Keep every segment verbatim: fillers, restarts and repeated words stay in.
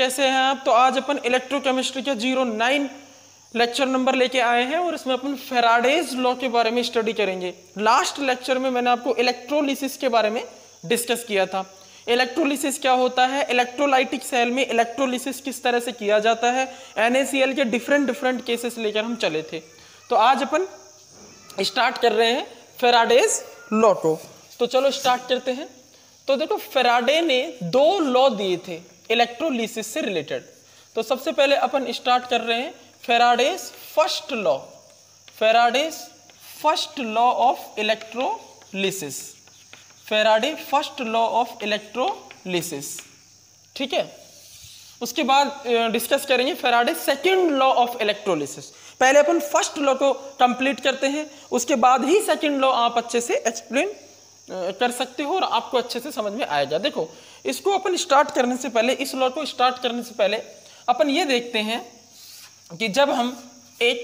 कैसे हैं आप? तो आज अपन इलेक्ट्रोकेमिस्ट्री के जीरो नाइन लेक्चर नंबर लेके आए हैं और इसमें अपन फेराडेज लॉ के बारे में स्टडी करेंगे। लास्ट लेक्चर में मैंने आपको इलेक्ट्रोलिसिस के बारे में डिस्कस किया था। इलेक्ट्रोलिसिस क्या होता है, इलेक्ट्रोलाइटिक सेल में इलेक्ट्रोलिसिस किस तरह से किया जाता है, एन ए सी एल के डिफरेंट डिफरेंट केसेस लेकर हम चले थे। तो आज अपन स्टार्ट कर रहे हैं फेराडेज लॉ को। तो चलो स्टार्ट करते हैं। तो देखो, फेराडे ने दो लॉ दिए थे इलेक्ट्रोलिसिस से रिलेटेड। तो सबसे पहले अपन स्टार्ट कर रहे हैं Faraday's first law, Faraday's first law of electrolysis, Faraday first law of electrolysis. ठीक है, उसके बाद डिस्कस करेंगे Faraday second law of electrolysis. पहले अपन फर्स्ट लॉ को कंप्लीट करते हैं, उसके बाद ही सेकंड लॉ आप अच्छे से एक्सप्लेन कर सकते हो और आपको अच्छे से समझ में आएगा। देखो, इसको अपन स्टार्ट करने से पहले, इस लॉ को स्टार्ट करने से पहले अपन ये देखते हैं कि जब हम एक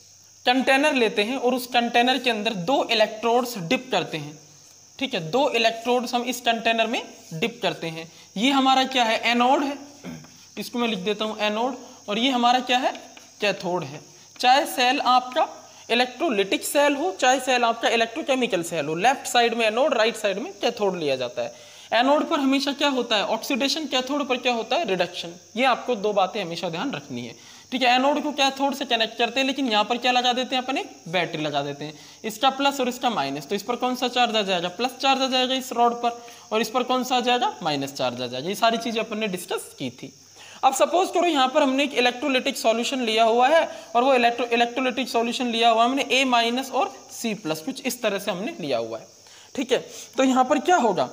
कंटेनर लेते हैं और उस कंटेनर के अंदर दो इलेक्ट्रोड्स डिप करते हैं, ठीक है, दो इलेक्ट्रोड्स हम इस कंटेनर में डिप करते हैं। ये हमारा क्या है, एनोड है, इसको मैं लिख देता हूं एनोड, और ये हमारा क्या है, कैथोड है। चाहे सेल आपका इलेक्ट्रोलिटिक सेल हो, चाहे सेल आपका इलेक्ट्रोकेमिकल सेल हो, लेफ्ट साइड में एनोड, राइट साइड में कैथोड लिया जाता है। एनोड पर हमेशा क्या होता है, ऑक्सीडेशन, कैथोड पर क्या होता है, रिडक्शन। ये आपको दो बातें हमेशा ध्यान रखनी है। ठीक है, एनोड को कैथोड से कनेक्ट करते हैं, लेकिन यहाँ पर क्या लगा देते हैं अपन, एक बैटरी लगा देते हैं, इसका प्लस और इसका माइनस। तो इस पर कौन सा चार्ज आ जाएगा, प्लस चार्ज आ जाएगा इस रॉड पर, और इस पर कौन सा आ जाएगा, माइनस चार्ज आ जाएगा। ये सारी चीजें अपन ने डिस्कस की थी। अब सपोज करो यहाँ पर हमने एक इलेक्ट्रोलिटिक सॉल्यूशन लिया हुआ है, और वो इलेक्ट्रो इलेक्ट्रोलिटिक सॉल्यूशन लिया हुआ हमने ए माइनस और सी प्लस, कुछ इस तरह से हमने लिया हुआ है। ठीक है, तो यहाँ पर क्या होगा,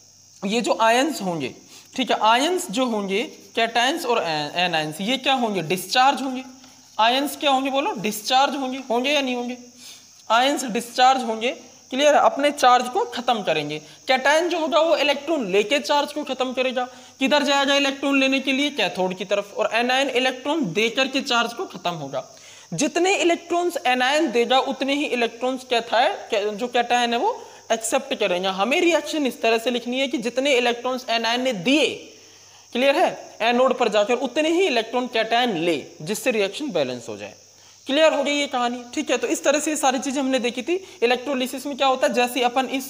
ये जो आयंस होंगे, ठीक है, आयंस जो होंगे कैटायंस और एनायंस, ये क्या होंगे, डिस्चार्ज होंगे। आयंस क्या होंगे, बोलो, डिस्चार्ज होंगे, होंगे या नहीं होंगे, आयंस डिस्चार्ज होंगे। क्लियर है, अपने चार्ज को खत्म करेंगे। कैटायन जो होगा वो इलेक्ट्रॉन लेके चार्ज को खत्म करेगा, किधर जाएगा इलेक्ट्रॉन लेने के लिए, कैथोड की तरफ, और एनायन इलेक्ट्रॉन देकर के चार्ज को खत्म होगा। जितने इलेक्ट्रॉन्स एनायन देगा उतने ही इलेक्ट्रॉन्स कैथायन जो कैटायन है वो एक्सेप्ट करेंगे। हमें रिएक्शन इस तरह से लिखनी है कि जितने इलेक्ट्रॉन्स एनायन ने दिए, क्लियर है, एनोड पर जाकर उतने ही इलेक्ट्रॉन कैटायन ले, जिससे रिएक्शन बैलेंस हो जाए। क्लियर हो गई ये कहानी। ठीक है, तो इस तरह से सारी चीजें हमने देखी थी। इलेक्ट्रोलिसिस में क्या होता है, जैसे अपन इस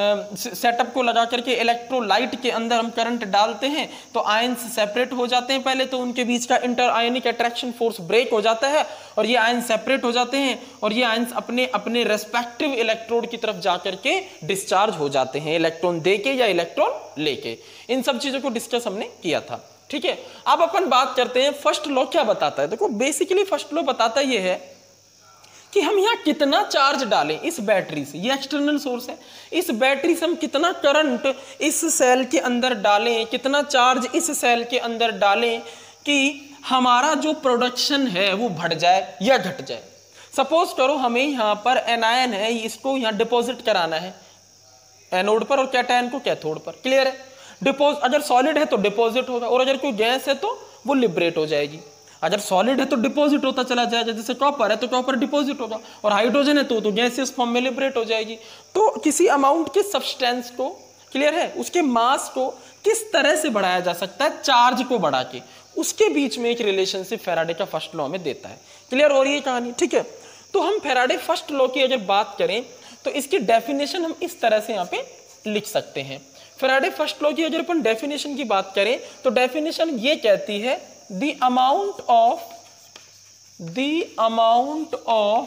सेटअप को लगा करके इलेक्ट्रोलाइट के अंदर हम करंट डालते हैं तो आयंस सेपरेट हो जाते हैं पहले, तो उनके बीच का inter ionic attraction force break हो जाता है और ये आयंस सेपरेट हो जाते हैं, और ये आयंस अपने अपने रेस्पेक्टिव इलेक्ट्रोड की तरफ जाकर के डिस्चार्ज हो जाते हैं, इलेक्ट्रॉन देके या इलेक्ट्रॉन लेके। इन सब चीजों को डिस्कस हमने किया था। ठीक है, अब अपन बात करते हैं फर्स्ट लॉ क्या बताता है। देखो, बेसिकली फर्स्ट लॉ बताता ये है कि हम यहाँ कितना चार्ज डालें इस बैटरी से, ये एक्सटर्नल सोर्स है, इस बैटरी से हम कितना करंट इस सेल के अंदर डालें, कितना चार्ज इस सेल के अंदर डालें कि हमारा जो प्रोडक्शन है वो बढ़ जाए या घट जाए। सपोज करो हमें यहाँ पर एनायन है, इसको यहाँ डिपॉजिट कराना है एनोड पर, और कैटायन को कैथोड पर। क्लियर है, डिपोज अगर सॉलिड है तो डिपॉजिट होगा, और अगर कोई गैस है तो वो लिबरेट हो जाएगी। अगर सॉलिड है तो डिपॉजिट होता चला जाएगा, जैसे कॉपर है तो कॉपर डिपॉजिट होगा, और हाइड्रोजन है तो तो गैसियस फॉर्म में लिबरेट हो जाएगी। तो किसी अमाउंट के सब्सटेंस को, क्लियर है, उसके मास को किस तरह से बढ़ाया जा सकता है, चार्ज को बढ़ा के, उसके बीच में एक रिलेशनशिप फेराडे का फर्स्ट लॉ में देता है। क्लियर हो रही है कहानी। ठीक है, तो हम फेराडे फर्स्ट लॉ की अगर बात करें तो इसकी डेफिनेशन हम इस तरह से यहाँ पे लिख सकते हैं। फेराडे फर्स्ट लॉ की अगर अपन डेफिनेशन की बात करें तो डेफिनेशन ये कहती है, the amount of the amount of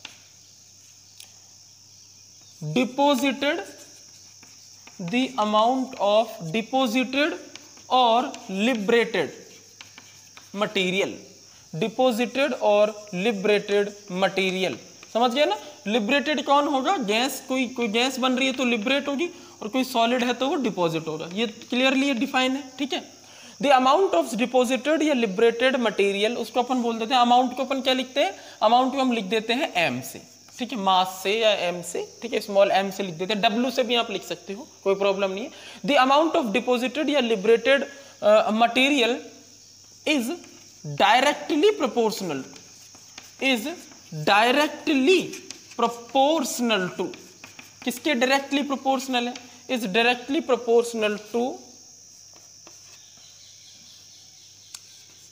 deposited the amount of deposited और लिबरेटेड मटेरियल, डिपॉजिटेड और लिबरेटेड मटेरियल। समझ गए ना, लिबरेटेड कौन होगा, गैस, कोई कोई गैस बन रही है तो लिबरेट होगी, और कोई सॉलिड है तो वो डिपॉजिट होगा। ये क्लियरली डिफाइन है। ठीक है, द अमाउंट ऑफ डिपॉजिटेड या लिबरेटेड मटेरियल, उसको अपन बोल देते हैं, अमाउंट को अपन क्या लिखते हैं, अमाउंट को हम लिख देते हैं एम से। ठीक है, मास से या एम से, ठीक है, स्मॉल एम से लिख देते हैं, डब्ल्यू से भी आप लिख सकते हो, कोई प्रॉब्लम नहीं है। द अमाउंट ऑफ डिपॉजिटेड या liberated material is directly proportional is directly proportional to, किसके डायरेक्टली प्रोपोर्शनल है, is directly proportional to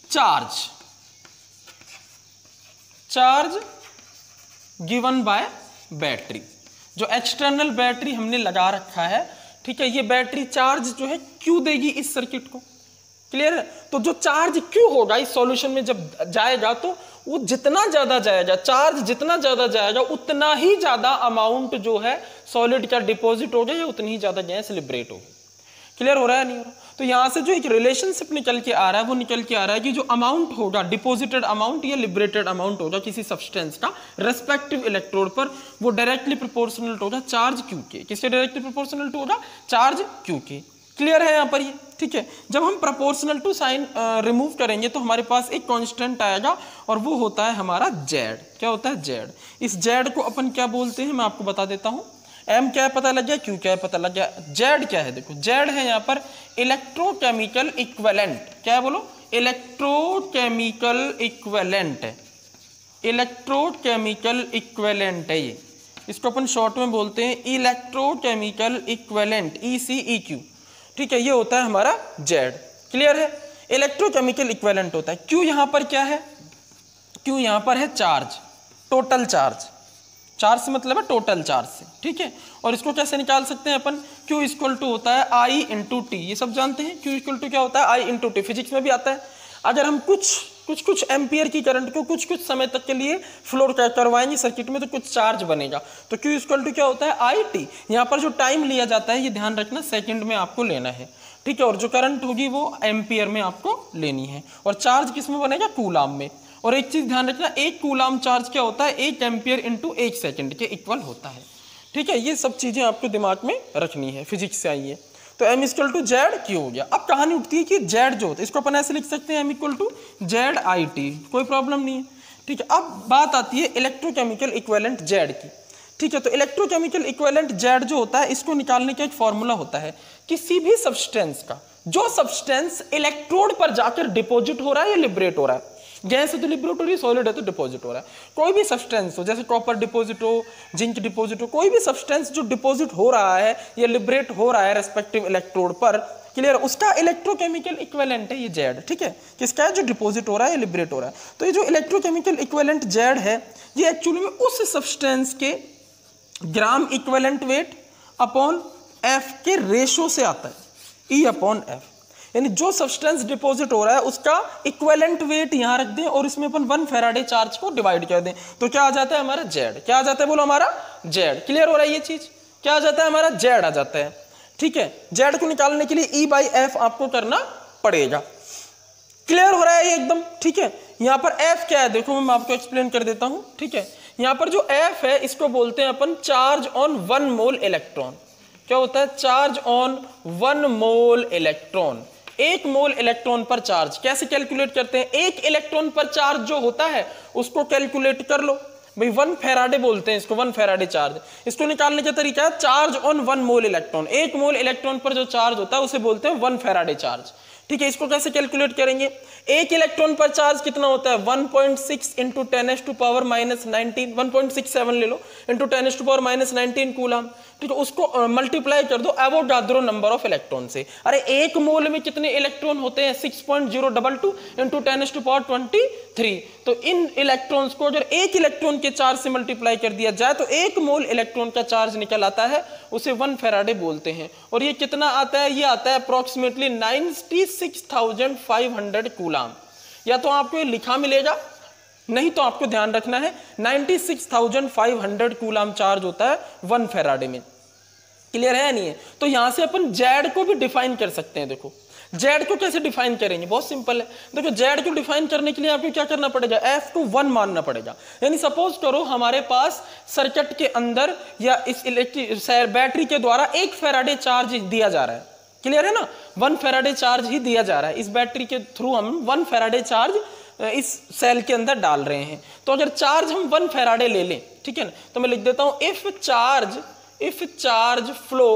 charge charge given by battery, जो एक्सटर्नल बैटरी हमने लगा रखा है, ठीक है, ये बैटरी चार्ज जो है क्यू देगी इस सर्किट को। क्लियर है? तो जो चार्ज क्यू होगा इस सॉल्यूशन में जब जाएगा तो वो जितना ज्यादा जाएगा, चार्ज जितना ज्यादा जाएगा उतना ही ज्यादा अमाउंट जो है सॉलिड का डिपॉजिट होगा या उतनी ही ज्यादा गैस लिबरेट होगी। क्लियर हो रहा है नहीं हो रहा? तो यहां से जो एक रिलेशनशिप निकल के आ रहा है वो निकल के आ रहा है कि जो अमाउंट होगा डिपॉजिटेड अमाउंट या लिबरेटेड अमाउंट होगा किसी सब्सटेंस का रेस्पेक्टिव इलेक्ट्रोड पर, वो डायरेक्टली प्रोपोर्शनल होगा चार्ज क्यू के। किसके डायरेक्टली प्रोपोर्शनल होगा? चार्ज क्यू के। क्लियर है यहाँ पर ये? ठीक है, जब हम प्रोपोर्शनल टू साइन रिमूव करेंगे तो हमारे पास एक कांस्टेंट आएगा और वो होता है हमारा जेड। क्या होता है? जेड। इस जेड को अपन क्या बोलते हैं मैं आपको बता देता हूँ। एम क्या है पता लग गया, क्यू क्या है पता लग गया, जेड क्या है? देखो जेड है यहाँ पर इलेक्ट्रोकेमिकल इक्विवेलेंट। क्या है बोलो? इलेक्ट्रोकेमिकल इक्विवेलेंट है, इलेक्ट्रोकेमिकल इक्विवेलेंट है ये। इसको अपन शॉर्ट में बोलते हैं electrochemical equivalent, E C E Q. ठीक है, ये होता है हमारा जेड। क्लियर है? इलेक्ट्रोकेमिकल इक्विवेलेंट होता है। क्यू यहाँ पर क्या है? क्यू यहाँ पर है चार्ज, टोटल चार्ज। चार्ज से मतलब है टोटल चार्ज से। ठीक है, और इसको कैसे निकाल सकते हैं अपन? क्यू इक्वल टू होता है आई इंटू टी। ये सब जानते हैं क्यू इक्वल टू क्या होता है? आई इंटू टी। फिजिक्स में भी आता है। अगर हम कुछ कुछ कुछ एम्पियर की करंट को कुछ कुछ समय तक के लिए फ्लो करवाएंगे सर्किट में तो कुछ चार्ज बनेगा, तो क्यू इक्वल टू क्या होता है? I T. यहाँ पर जो टाइम लिया जाता है ये ध्यान रखना सेकंड में आपको लेना है। ठीक है, और जो करंट होगी वो एम्पियर में आपको लेनी है। और चार्ज किस में बनेगा? कूलाम में। और एक चीज ध्यान रखना, एक कूलाम चार्ज क्या होता है? एक एम्पियर इंटू एक सेकेंड के इक्वल होता है। ठीक है, ये सब चीजें आपको दिमाग में रखनी है, फिजिक्स से आई है। तो m equal to Z Q हो गया। अब कहानी उठती है कि जेड जो होता है इसको अपन ऐसे लिख सकते हैं m equal to Z I T, कोई प्रॉब्लम नहीं है। ठीक है, अब बात आती है इलेक्ट्रोकेमिकल इक्विवेलेंट जेड की। ठीक है, तो इलेक्ट्रोकेमिकल इक्विवेलेंट जेड जो होता है इसको निकालने का एक फॉर्मूला होता है। किसी भी सब्सटेंस का जो सब्सटेंस इलेक्ट्रोड पर जाकर डिपोजिट हो रहा है या लिबरेट हो रहा है, गैस है तो लिबरेट हो रही है, सॉलिड है तो डिपॉजिट हो रहा है। कोई भी सब्सटेंस हो, जैसे कॉपर डिपॉजिट हो, जिंक डिपॉजिट हो, कोई भी सब्सटेंस जो डिपॉजिट हो रहा है या लिबरेट हो रहा है रेस्पेक्टिव इलेक्ट्रोड पर, क्लियर, उसका इलेक्ट्रोकेमिकल इक्विवेलेंट है ये जेड। ठीक है, किसका है? जो डिपॉजिट हो रहा है या लिबरेट हो रहा है। तो ये जो इलेक्ट्रोकेमिकल इक्विवेलेंट जेड है ये एक्चुअली में उस सब्सटेंस के gram equivalent weight upon F के रेशो से आता है, ई अपॉन एफ। यानी जो सब्सटेंस डिपॉजिट हो रहा है उसका इक्विवेलेंट वेट यहां रख दें और इसमें अपन वन फैराडे चार्ज को डिवाइड कर दें, तो क्या आ जाता है? हमारा जेड। क्या आ जाता है? बोलो हमारा जेड। क्लियर हो रहा है ये चीज? क्या आ जाता है? हमारा जेड आ जाता है। ठीक है, जेड को निकालने के लिए ई बाई एफ आपको करना पड़ेगा। क्लियर हो रहा है ये एकदम? ठीक है, यहां पर एफ क्या है देखो मैं आपको एक्सप्लेन कर देता हूं। ठीक है, यहां पर जो एफ है इसको बोलते हैं अपन charge on one mole electron. क्या होता है? Charge on one mole electron. एक मोल इलेक्ट्रॉन पर चार्ज कैसे कैलकुलेट करते हैं? एक इलेक्ट्रॉन पर चार्ज जो होता है उसको कैलकुलेट कर लो भाई, वन फेराडे बोलते हैं इसको, वन फेराडे चार्ज। इसको निकालने का तरीका है charge on one mole electron. एक मोल इलेक्ट्रॉन पर जो चार्ज होता है उसे बोलते हैं वन फेराडे चार्ज। ठीक है, इसको कैसे कैलकुलेट करेंगे? एक इलेक्ट्रॉन पर चार्ज कितना होता है? One point six into ten raise to power minus nineteen, one point six seven ले लो into ten raise to power minus nineteen coulomb. ठीक है, उसको मल्टीप्लाई कर दो एवोगाड्रो नंबर ऑफ इलेक्ट्रॉन से। अरे एक मोल में कितने इलेक्ट्रॉन होते हैं? Six point zero two two into ten raise to power twenty three. तो इन इलेक्ट्रॉन्स को अगर एक इलेक्ट्रॉन के चार्ज से मल्टीप्लाई कर दिया जाए तो एक मोल इलेक्ट्रॉन का चार्ज निकल आता है, उसे वन फेराडे बोलते हैं। और ये कितना आता है? ये आता है approximately ninety six thousand five hundred coulomb. या तो आपको ये लिखा मिलेगा, नहीं तो आपको ध्यान रखना है ninety six thousand five hundred coulomb charge होता है वन फेराडे में। क्लियर है नहीं है? तो यहां से अपन जेड को भी डिफाइन कर सकते हैं। देखो जेड को कैसे डिफाइन करेंगे? बहुत सिंपल है। देखो जेड को डिफाइन करने के लिए आपको क्या करना पड़ेगा? एफ को वन मानना पड़ेगा। यानी सपोज करो हमारे पास सर्किट के अंदर या इस इलेक्ट्रिक बैटरी के द्वारा एक फेराडे चार्ज दिया जा रहा है। क्लियर है ना? वन फेराडे चार्ज ही दिया जा रहा है। इस बैटरी के थ्रू हम वन फेराडे चार्ज इस सेल के अंदर डाल रहे हैं। तो अगर चार्ज हम वन फेराडे ले लें, ठीक है ना, तो मैं लिख देता हूं if charge if charge flow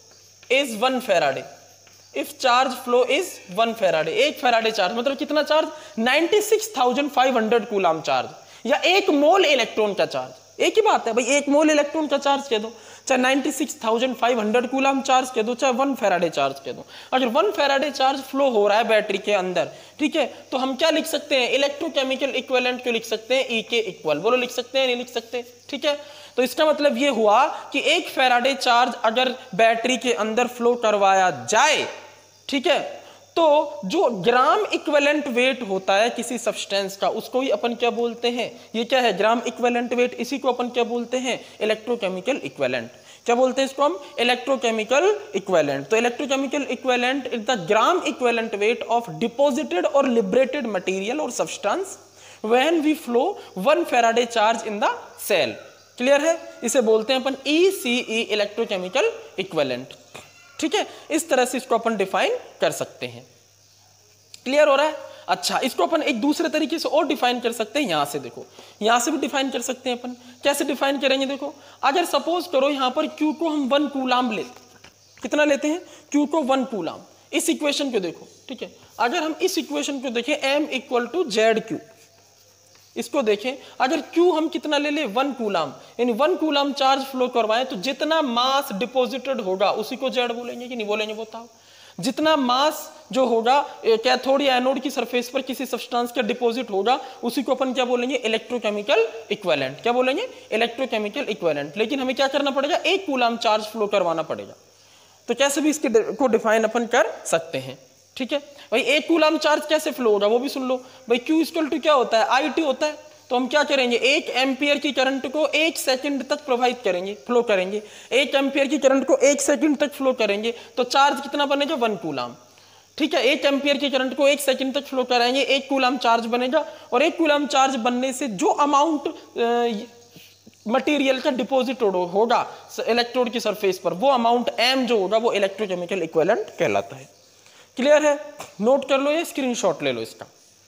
is one Faraday, if charge flow is one Faraday. एक फेराडे चार्ज मतलब कितना charge? Ninety six thousand five hundred coulomb charge, या एक मोल इलेक्ट्रॉन का चार्ज। एक ही बात है भाई, एक मोल इलेक्ट्रॉन का चार्ज कह दो। चाहे ninety six thousand five hundred coulomb charge कह दो, चाहे वन फेराडे चार्ज कह दो, अगर वन फेराडे चार्ज फ्लो हो रहा है बैटरी के अंदर, ठीक है, तो हम क्या लिख सकते हैं, इलेक्ट्रोकेमिकल इक्विवेलेंट को लिख सकते हैं ई के इक्वल। बोलो लिख सकते हैं नहीं लिख सकते, ठीक है। तो इसका मतलब ये हुआ कि एक फेराडे चार्ज अगर बैटरी के अंदर फ्लो करवाया जाए, ठीक है, तो जो ग्राम इक्विवेलेंट वेट होता है किसी सब्सटेंस का, उसको ही अपन क्या बोलते हैं, ये क्या है, ग्राम इक्विवेलेंट वेट, इसी को अपन क्या बोलते हैं, इलेक्ट्रोकेमिकल इक्विवेलेंट। क्या बोलते हैं इसको हम, इलेक्ट्रोकेमिकल इक्विवेलेंट। तो electrochemical equivalent is the gram equivalent weight of deposited और लिबरेटेड मटेरियल और substance when we flow one Faraday charge in the cell. Clear है, इसे बोलते हैं अपन ई सी ई, इलेक्ट्रोकेमिकल इक्विवेलेंट, ठीक है। इस तरह से इसको अपन डिफाइन कर सकते हैं। क्लियर हो रहा है। अच्छा, इसको अपन एक दूसरे तरीके से और डिफाइन कर सकते हैं, यहां से देखो, यहां से भी डिफाइन कर सकते हैं अपन। कैसे डिफाइन करेंगे, देखो, अगर सपोज करो यहां पर Q को हम वन कूलाम लेते, कितना लेते हैं, Q को वन कूलाम। इस इक्वेशन को देखो, ठीक है, अगर हम इस इक्वेशन को देखें M equal to Z Q, इसको देखें, अगर Q हम कितना ले ले, वन कूलाम, यानी वन कूलाम चार्ज फ्लो करवाएं तो जितना मास डिपॉजिटेड होगा उसी को जेड बोलेंगे कि नहीं बोलेंगे, बताओ। जितना मास जो होगा कैथोड या एनोड की सरफेस पर किसी सब्सटेंस का डिपॉजिट होगा उसी को अपन क्या बोलेंगे, इलेक्ट्रोकेमिकल इक्विवेलेंट। क्या बोलेंगे, इलेक्ट्रोकेमिकल इक्विवेलेंट। लेकिन हमें क्या करना पड़ेगा, एक कूलाम चार्ज फ्लो करवाना पड़ेगा। तो कैसे भी इसके को डिफाइन अपन कर सकते हैं, ठीक है। भाई एक कूलाम चार्ज कैसे फ्लो होगा वो भी सुन लो। भाई Q इक्वल टू क्या होता है, आई टी होता है। तो हम क्या करेंगे, एक एम्पियर की करंट को एक सेकंड तक प्रवाहित करेंगे, फ्लो करेंगे। एक एम्पियर की करंट को एक सेकंड तक फ्लो करेंगे तो चार्ज कितना बनेगा, वन कूलाम, ठीक है। एक एम्पियर की करंट को एक सेकंड तक फ्लो कराएंगे, एक कूलाम चार्ज बनेगा। और एक कूलाम चार्ज बनने से जो अमाउंट मटेरियल का डिपॉजिट होगा इलेक्ट्रोड की सरफेस पर, वो अमाउंट m जो होगा वो इलेक्ट्रोकेमिकल इक्विवेलेंट कहलाता है। क्लियर है, नोट कर लो, ये स्क्रीनशॉट ले लो इसका।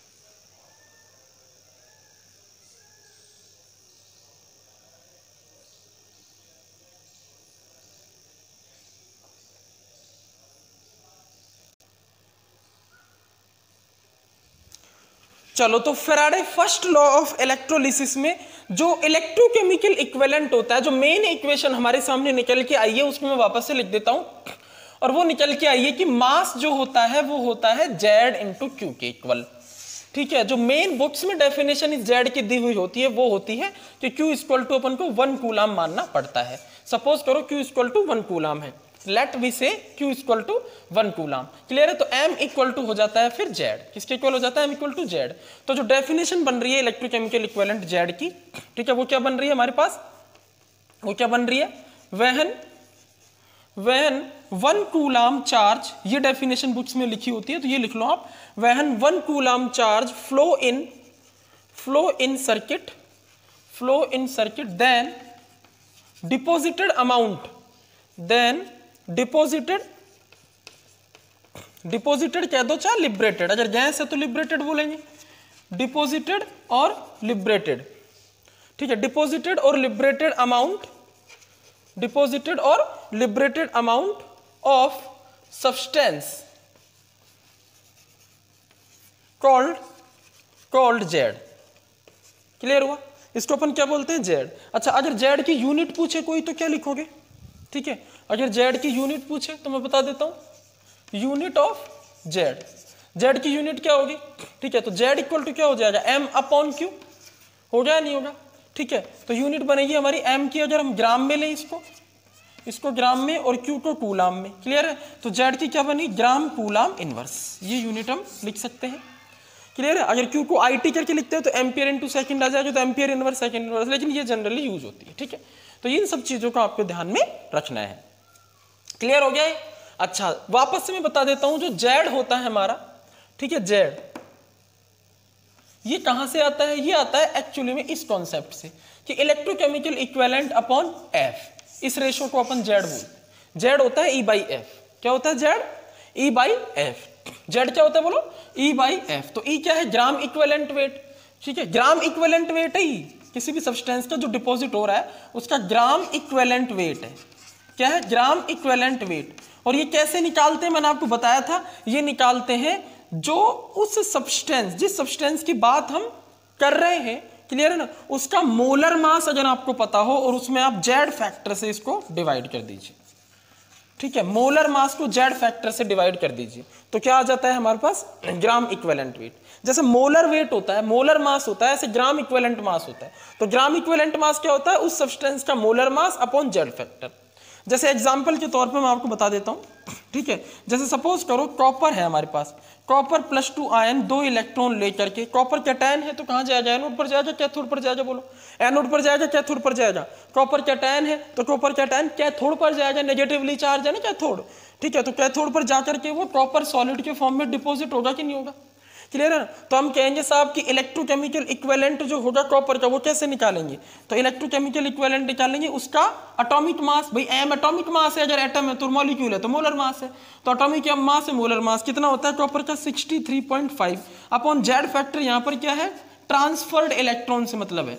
चलो, तो Faraday first law of electrolysis में जो इलेक्ट्रोकेमिकल इक्विवेलेंट होता है, जो मेन इक्वेशन हमारे सामने निकल के आई है उसको मैं वापस से लिख देता हूं, और वो निकल के आई है कि मास जो होता है वो होता है जेड इंटू क्यू के इक्वल, ठीक है। जो मेन बुक्स में डेफिनेशन इस जेड की दी हुई होती है वो होती है कि क्यू इक्वल टू अपन को वन कूलाम मानना पड़ता है। सपोज करो Q equal to one coulomb है, let we say Q equal to one coulomb. Clear है, तो M इक्वल टू हो जाता है फिर Z, किसके इक्वल हो जाता है, M इक्वल टू Z। तो जो डेफिनेशन बन रही है इलेक्ट्रोकेमिकल इक्विवेलेंट Z की, ठीक है, वो क्या बन रही है हमारे पास, वो क्या बन रही है, when when one coulomb charge, ये डेफिनेशन बुक्स में लिखी होती है तो ये लिख लो आप, when one coulomb charge flow in flow in circuit flow in circuit then deposited amount then deposited deposited कह दो चाहे लिबरेटेड, अगर गैस है तो लिबरेटेड बोलेंगे, डिपॉजिटेड और लिबरेटेड, ठीक है, डिपॉजिटेड और लिबरेटेड अमाउंट डिपॉजिटेड और liberated amount of substance called called Z. Clear हुआ, इसको अपन क्या बोलते हैं, जेड। अच्छा, अगर जेड की यूनिट पूछे कोई तो क्या लिखोगे, ठीक है, अगर जेड की यूनिट पूछे तो मैं बता देता हूं, यूनिट ऑफ जेड, जेड की यूनिट क्या होगी, ठीक है। तो जेड इक्वल टू क्या हो जाएगा, एम अपॉन क्यू, हो गया नहीं होगा, ठीक है। तो यूनिट बनेगी हमारी एम की, अगर हम ग्राम में लें इसको इसको ग्राम में और क्यू को कूलाम में। क्लियर है, तो जेड की क्या बनी, ग्राम कूलाम इनवर्स, ये यूनिट हम लिख सकते हैं। क्लियर है, अगर क्यू को आई टी करके लिखते हैं तो एम्पियर इनटू सेकंड आ जाएगा, तो एम्पियर इनवर्स सेकंड इनवर्स, लेकिन ये जनरली यूज होती है, ठीक है। तो इन सब चीजों को आपको ध्यान में रखना है। क्लियर हो गया है। अच्छा, वापस से मैं बता देता हूं, जो जेड होता है हमारा, ठीक है, जेड ये कहां से आता है, ये आता है एक्चुअली में इस कॉन्सेप्ट से कि इलेक्ट्रोकेमिकल इक्विवेलेंट अपॉन एफ, इस रेशो को अपन जेड बोलते। जेड होता है ई बाई एफ, क्या होता है Z, E by F. Z क्या होता है बोलो, ई बाई एफ। तो ई क्या है, ग्राम इक्विवेलेंट वेट, ठीक है, ग्राम इक्विवेलेंट वेट है ई, किसी भी सब्सटेंस का जो डिपॉजिट हो रहा है उसका ग्राम इक्विवेलेंट वेट है। क्या है, ग्राम इक्विवेलेंट वेट। और ये कैसे निकालते हैं, मैंने आपको बताया था, ये निकालते हैं जो उस सब्सटेंस, जिस सब्सटेंस की बात हम कर रहे हैं क्लियर है ना। उसका मोलर मास अगर आपको पता हो और उसमें आप जेड फैक्टर से इसको डिवाइड कर दीजिए, ठीक है, मोलर मास को जेड फैक्टर से डिवाइड कर दीजिए, तो क्या आ जाता है हमारे पास ग्राम इक्विवेलेंट वेट। जैसे मोलर वेट होता है, मोलर मास होता है, ऐसे ग्राम इक्विवेलेंट मास होता है। तो ग्राम इक्विवेलेंट मास क्या होता है, उस सब्सटेंस का molar mass upon Z factor. जैसे एग्जांपल के तौर पे मैं आपको बता देता हूँ, ठीक है। जैसे सपोज करो कॉपर है हमारे पास, कॉपर प्लस टू आयन दो इलेक्ट्रॉन लेकर के, कॉपर कैटायन है तो कहाँ जाएगा, एनोड पर जाएगा कैथोड पर जाएगा, बोलो एनोड पर जाएगा कैथोड पर जाएगा। कॉपर कैटायन है तो कॉपर कैटायन कैथोड पर जाएगा, नेगेटिवली चार्ज है ना कैथोड, ठीक है। तो कैथोड पर जाकर के वो प्रॉपर सॉलिड के फॉर्म में डिपॉजिट होगा कि नहीं होगा, क्लियर है ना। तो हम कहेंगे साहब कि इलेक्ट्रोकेमिकल इक्विवेलेंट जो होगा कॉपर का वो कैसे निकालेंगे, तो इलेक्ट्रोकेमिकल इक्विवेलेंट निकालेंगे उसका एटॉमिक मास, भाई एम एटॉमिक मास है, अगर एटम है तो मॉलिक्यूल है तो मोलर मास है, तो एटॉमिक मास है मोलर मास कितना होता है कॉपर का sixty three point five upon Z factor. यहाँ पर क्या है, ट्रांसफर्ड इलेक्ट्रॉन से मतलब है,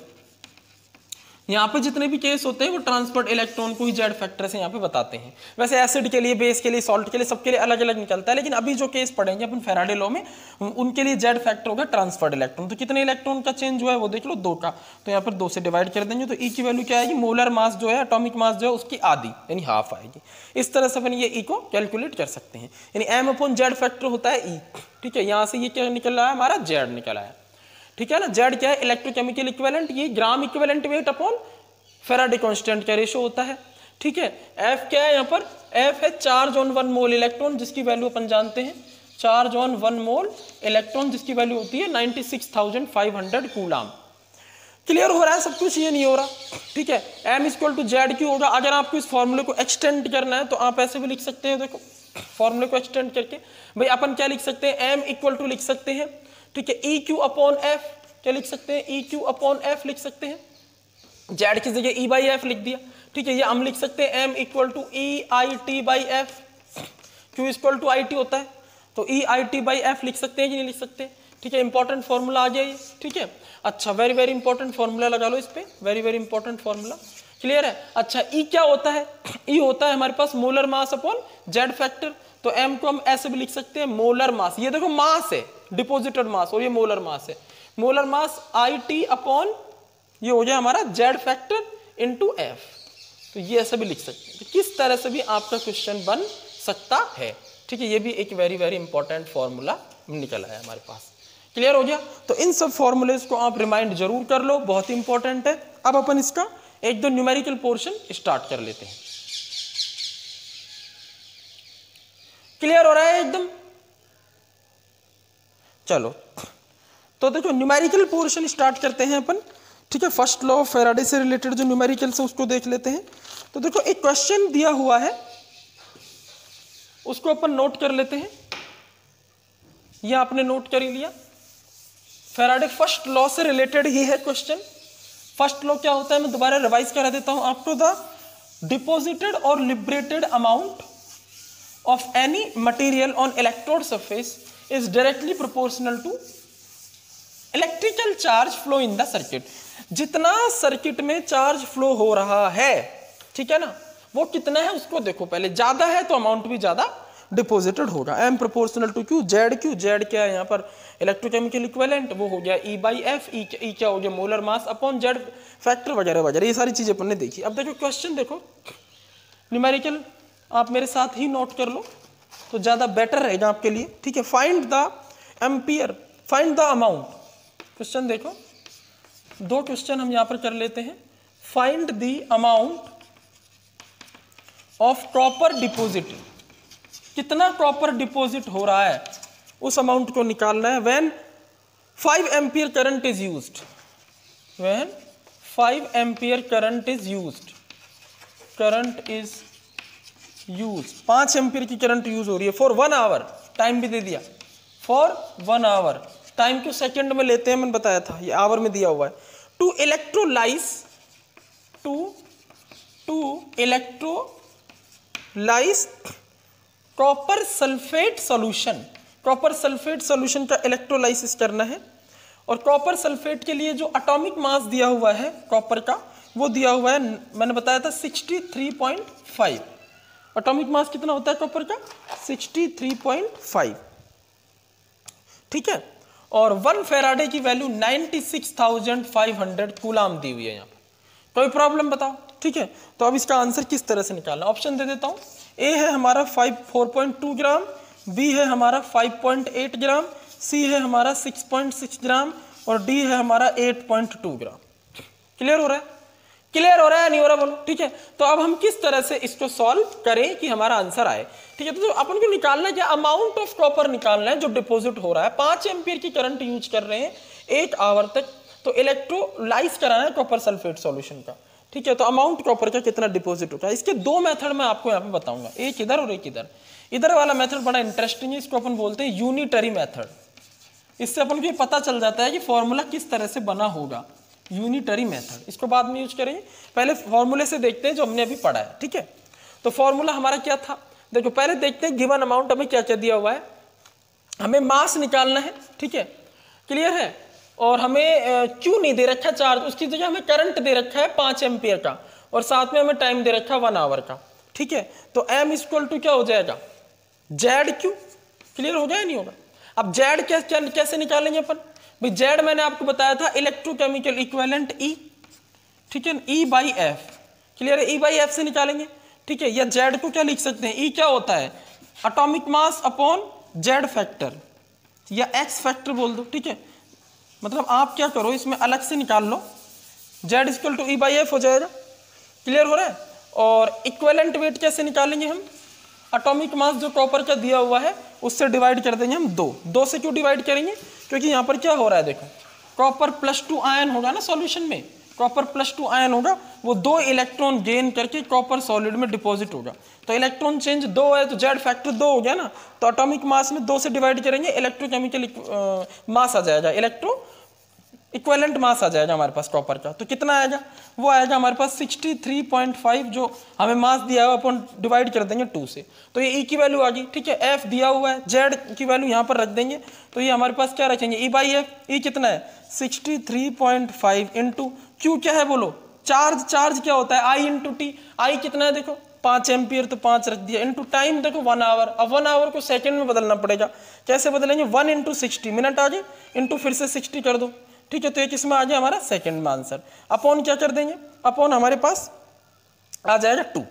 यहाँ पे जितने भी केस होते हैं वो ट्रांसफर्ड इलेक्ट्रॉन को ही जेड फैक्टर से यहाँ पे बताते हैं। वैसे एसिड के लिए, बेस के लिए, सॉल्ट के लिए, सबके लिए अलग अलग निकलता है, लेकिन अभी जो केस पढ़ेंगे अपन फैराडे लॉ में, उनके लिए जेड फैक्टर होगा ट्रांसफर्ड इलेक्ट्रॉन। तो कितने इलेक्ट्रॉन का चेंज हुआ है वो देख लो, दो का, तो यहाँ पर दो से डिवाइड कर देंगे तो ई की वैल्यू क्या आएगी, मोलर मास जो है, एटॉमिक मास जो है उसकी आधी यानी हाफ आएगी। इस तरह से अपन ये ई को कैलकुलेट कर सकते हैं, यानी एम अपॉन जेड फैक्टर होता है ई, ठीक है। यहाँ से ये क्या निकल रहा है हमारा, जेड निकल आया, ठीक है ना। जेड क्या है, इलेक्ट्रोकेमिकल इक्विवेलेंट, ये gram equivalent weight upon Faraday constant का रेशो होता है, ठीक है। एफ क्या है यहाँ पर, एफ है charge on one mole electron, जिसकी वैल्यू अपन जानते हैं, charge on one mole electron जिसकी वैल्यू होती है ninety six thousand five hundred coulomb. Clear हो रहा है सब कुछ, ये नहीं हो रहा, ठीक है। M equal to Z Q होगा। अगर आपको इस फॉर्मूले को एक्सटेंड करना है तो आप ऐसे भी लिख सकते हैं, देखो फॉर्मूले को एक्सटेंड करके भाई अपन क्या लिख सकते हैं, एम इक्वल टू लिख सकते हैं, ठीक है, ई क्यू अपॉन एफ क्या लिख सकते हैं, ई क्यू अपॉन एफ लिख सकते हैं, जेड की जगह ई बाई एफ लिख दिया, ठीक है। ये हम लिख सकते हैं M equal to E I T by F, Q equal to I T होता है तो E I T by F लिख सकते हैं कि नहीं लिख सकते, ठीक है। इंपॉर्टेंट फॉर्मूला आ गया ये, ठीक है। अच्छा, वेरी वेरी इंपॉर्टेंट फॉर्मूला लगा लो इस पे, very very important formula, clear है। अच्छा, ई क्या होता है, ई होता है हमारे पास molar mass upon Z factor, तो एम को हम ऐसे भी लिख सकते हैं मोलर मास, ये देखो मास है, डिपोजिटेड मास, और ये मोलर मास है, molar mass I T upon ये हो गया हमारा जेड फैक्टर इनटू एफ, तो ये ऐसा भी लिख सकते हैं। तो किस तरह से भी आपका क्वेश्चन बन सकता है, ठीक है। ये भी एक वेरी वेरी इंपॉर्टेंट फॉर्मूला निकला है हमारे पास, क्लियर हो गया। तो इन सब फॉर्मूलेज को आप रिमाइंड जरूर कर लो, बहुत इंपॉर्टेंट है। अब अपन इसका एक दो न्यूमेरिकल पोर्शन स्टार्ट कर लेते हैं, क्लियर हो रहा है एकदम। चलो तो देखो न्यूमेरिकल पोर्शन स्टार्ट करते हैं अपन, ठीक है। फर्स्ट लॉ ऑफ फैराडे से रिलेटेड जो न्यूमेरिकल है उसको देख लेते हैं। तो देखो एक क्वेश्चन दिया हुआ है, उसको अपन नोट कर लेते हैं, ये आपने नोट कर ही लिया। फैराडे फर्स्ट लॉ से रिलेटेड ही है क्वेश्चन। फर्स्ट लॉ क्या होता है, मैं दोबारा रिवाइज करा देता हूं आपको। द डिपॉजिटेड और liberated amount of any material on electrode surface is directly proportional to electrical charge flow in the circuit. जितना सर्किट में चार्ज फ्लो हो रहा है, ठीक है ना, वो कितना है उसको देखो पहले, ज्यादा है तो अमाउंट भी ज्यादा डिपॉजिटेड होगा। M proportional to Q, Z Q, Z क्या है यहाँ पर इलेक्ट्रोकेमिकल इक्विवेलेंट, वो हो गया ई बाई एफ, ई ई क्या हो गया molar mass upon Z factor वगैरह वगैरह, ये सारी चीजें अपन ने देखी। अब देखो क्वेश्चन देखो, न्यूमेरिकल आप मेरे साथ ही नोट कर लो तो ज्यादा बेटर रहेगा आपके लिए, ठीक है। Find the ampere, find the amount. Question देखो, दो क्वेश्चन हम यहां पर कर लेते हैं। Find the amount of copper deposit, कितना कॉपर डिपॉजिट हो रहा है उस अमाउंट को निकालना है। When five ampere current is used, when five ampere current is used, current is use, पांच एम्पियर की करंट यूज हो रही है फॉर वन आवर, टाइम भी दे दिया फॉर वन आवर, टाइम को सेकंड में लेते हैं, मैंने बताया था, ये आवर में दिया हुआ है। To electrolyse, to to electrolyse copper sulphate solution, copper sulphate solution का इलेक्ट्रोलाइसिस करना है। और कॉपर सल्फेट के लिए जो एटॉमिक मास दिया हुआ है कॉपर का, वो दिया हुआ है, मैंने बताया था sixty three point five. Atomic mass कितना होता है कॉपर का, सिक्सटी थ्री पॉइंट फाइव, ठीक है। और वन फेराडे की value ninety six thousand five hundred coulomb दी हुई है यहाँ पर। कोई प्रॉब्लम बताओ, ठीक है। तो अब इसका आंसर किस तरह से निकालना, ऑप्शन दे देता हूँ। ए है हमारा five four point two gram, B है हमारा five point eight gram, C है हमारा सिक्स पॉइंट सिक्स ग्राम और डी है हमारा eight point two gram. Clear हो रहा है, क्लियर हो रहा है नहीं हो रहा बोलो, ठीक है। तो अब हम किस तरह से इसको सॉल्व करें कि हमारा आंसर आए, ठीक है। तो जो अपन को निकालना है क्या, अमाउंट ऑफ कॉपर निकालना है जो डिपॉजिट हो रहा है। पांच एम्पियर की करंट यूज कर रहे हैं एक आवर तक, तो इलेक्ट्रोलाइज कराना है कॉपर सल्फेट सॉल्यूशन का, ठीक है। तो अमाउंट कॉपर का कितना डिपॉजिट होता है, इसके दो मेथड मैं आपको यहाँ पे बताऊंगा, एक इधर और एक इधर। इधर वाला मेथड बड़ा इंटरेस्टिंग है, इसको अपन बोलते हैं यूनिटरी मेथड। इससे अपन को ये पता चल जाता है कि फॉर्मूला किस तरह से बना होगा, यूनिटरी मेथड। इसको बाद में यूज करेंगे, पहले फॉर्मूले से देखते हैं जो हमने अभी पढ़ा है, ठीक है। तो फॉर्मूला हमारा क्या था, देखो पहले देखते हैं गिवन अमाउंट हमें क्या क्या दिया हुआ है। हमें मास निकालना है, ठीक है, क्लियर है। और हमें क्यों नहीं दे रखा चार्ज, उसकी जगह हमें करंट दे रखा है पांच एम्पियर का और साथ में हमें टाइम दे रखा है वन आवर का, ठीक है। तो एम इक्वल टू क्या हो जाएगा, जेड क्यू। क्लियर हो जाए नहीं होगा। अब जेड कैसे कैसे निकालेंगे अपन भाई, जेड मैंने आपको बताया था इलेक्ट्रोकेमिकल इक्विवेलेंट ई, ठीक है, ई बाई एफ। क्लियर है, ई बाई एफ से निकालेंगे, ठीक है। या जेड को क्या लिख सकते हैं, ई क्या होता है atomic mass upon Z factor या एक्स फैक्टर बोल दो, ठीक है। मतलब आप क्या करो इसमें अलग से निकाल लो, Z equal to E by F हो जाएगा। क्लियर हो रहा है। और इक्विवेलेंट वेट कैसे निकालेंगे हम, एटॉमिक मास जो कॉपर का दिया हुआ है उससे डिवाइड कर देंगे हम दो। दो से क्यों डिवाइड करेंगे, क्योंकि यहाँ पर क्या हो रहा है देखो, कॉपर प्लस टू आयन होगा ना सॉल्यूशन में, कॉपर प्लस टू आयन होगा, वो दो इलेक्ट्रॉन गेन करके कॉपर सॉलिड में डिपॉजिट होगा। तो इलेक्ट्रॉन चेंज दो है तो जेड फैक्टर दो हो गया ना, तो एटॉमिक मास में दो से डिवाइड करेंगे, इलेक्ट्रोकेमिकल मास आ जाएगा, इलेक्ट्रो इक्विवेलेंट मास आ जाएगा हमारे पास कॉपर का। तो कितना आएगा, वो आएगा हमारे पास सिक्सटी थ्री पॉइंट फाइव, जो हमें मास दिया हुआ अपन डिवाइड कर देंगे टू से, तो ये ई की वैल्यू आ गई, ठीक है। एफ दिया हुआ है, जेड की वैल्यू यहाँ पर रख देंगे, तो ये हमारे पास क्या रखेंगे, ई बाई एफ। ई कितना है sixty three point five into Q क्या है बोलो, चार्ज। चार्ज क्या होता है आई इंटू टी। आई कितना है देखो पाँच एम्पियर, तो पाँच रख दिया, इंटू टाइम देखो वन आवर। अब वन आवर को सेकेंड में बदलना पड़ेगा, कैसे बदलेंगे, वन इंटू सिक्सटी, मिनट आ गए, इंटू फिर से सिक्सटी कर दो, ठीक है। तो ये किसमें आ गया हमारा सेकंड में आंसर। अपॉन क्या कर देंगे, अपॉन हमारे पास आ जाएगा टू,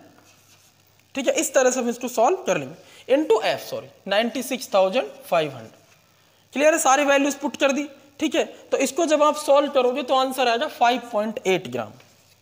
ठीक है। इस तरह से हम इसको सॉल्व कर लेंगे, into F sorry ninety six thousand five hundred. Clear है, सारी वैल्यूज पुट कर दी, ठीक है। तो इसको जब आप सॉल्व करोगे तो आंसर आएगा फाइव पॉइंट एट ग्राम।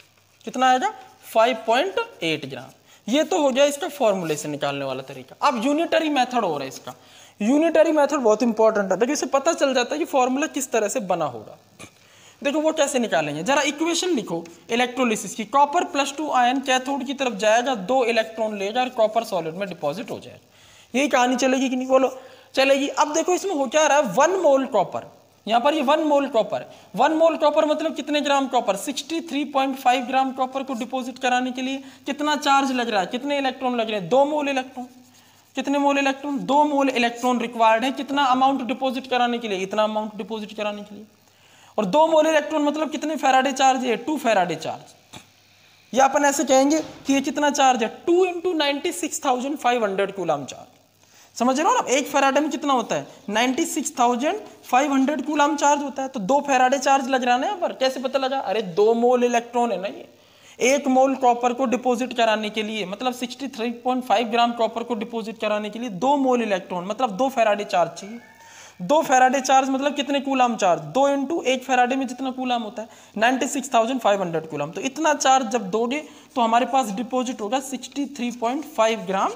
कितना आएगा, फाइव पॉइंट एट ग्राम। ये तो हो गया इसका फॉर्मूले से निकालने वाला तरीका। अब यूनिटरी मेथड हो रहा है इसका। यूनिटरी मेथड बहुत इंपॉर्टेंट है, देखो इससे पता चल जाता है कि फॉर्मूला किस तरह से बना होगा। देखो वो कैसे निकालेंगे, जरा इक्वेशन लिखो इलेक्ट्रोलिसिस की। Copper plus two ion cathode की तरफ जाएगा, दो इलेक्ट्रॉन लेगा और कॉपर सॉलिड में डिपॉजिट हो जाएगा। यही कहानी चलेगी कि नहीं बोलो, चलेगी। अब देखो इसमें हो क्या रहा है, वन मोल कॉपर, यहाँ पर ये one mole copper. One mole copper मतलब कितने gram copper, sixty three point five gram copper को डिपॉजिट कराने के लिए कितना चार्ज लग रहा है, कितने इलेक्ट्रॉन लग रहे हैं, दो मोल इलेक्ट्रॉन। कितने मोल इलेक्ट्रॉन, दो मोल इलेक्ट्रॉन रिक्वायर्ड है। कितना अमाउंट डिपॉजिट कराने के लिए, इतना अमाउंट डिपॉजिट कराने के लिए। और दो मोल इलेक्ट्रॉन मतलब कितने फैराडे चार्ज है, टू फैराडे चार्ज। या अपन ऐसे कहेंगे कि ये कितना चार्ज है, two into ninety six thousand five hundred coulomb charge. समझ रहे हो ना, एक फैराडे में कितना होता है, ninety six thousand five hundred coulomb charge होता है। तो दो फैराडे चार्ज लग रहा है ना यहाँ पर। कैसे पता लगा, अरे दो मोल इलेक्ट्रॉन है ना ये, एक मोल कॉपर को डिपॉजिट कराने के लिए, मतलब sixty three point five gram copper को डिपॉजिट कराने के लिए दो मोल इलेक्ट्रॉन मतलब दो फैराडे चार्ज चाहिए। दो फैराडे चार्ज मतलब कितने कूलाम चार्ज, दो इंटू एक फैराडे में जितना कूलाम होता है ninety six thousand five hundred coulomb. तो इतना चार्ज जब दोगे तो हमारे पास डिपॉजिट होगा sixty three point five gram,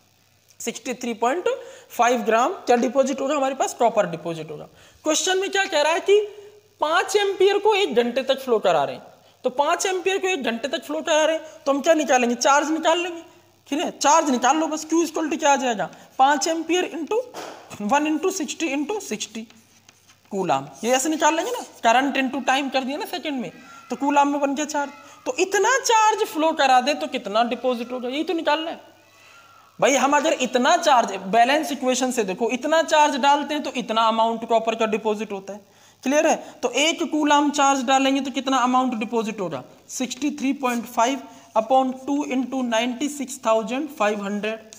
sixty three point five gram क्या डिपॉजिट होगा हमारे पास, कॉपर डिपॉजिट होगा। क्वेश्चन में क्या कह रहा है कि पांच एम्पियर को एक घंटे तक फ्लो करा रहे हैं, तो पांच एम्पियर को एक घंटे तक फ्लो करा रहे हैं, तो हम क्या निकालेंगे, चार्ज निकाल लेंगे। ठीक है, चार्ज निकाल लो बस। क्यू इक्वल टू क्या आ जाएगा, पांच ampere into one into sixty into sixty coulomb. ये ऐसे निकाल लेंगे ना, करंट इंटू टाइम कर दिया ना सेकंड में, तो कूलाम में बन गया चार्ज। तो इतना चार्ज फ्लो करा दे तो कितना डिपॉजिट होगा, यही तो निकालना है भाई। हम अगर इतना चार्ज, बैलेंस इक्वेशन से देखो, इतना चार्ज डालते हैं तो इतना अमाउंट कॉपर का डिपॉजिट होता है। क्लियर है, तो एक कूलाम चार्ज डालेंगे तो कितना अमाउंट डिपॉजिट होगा, sixty three point five upon two into ninety six thousand five hundred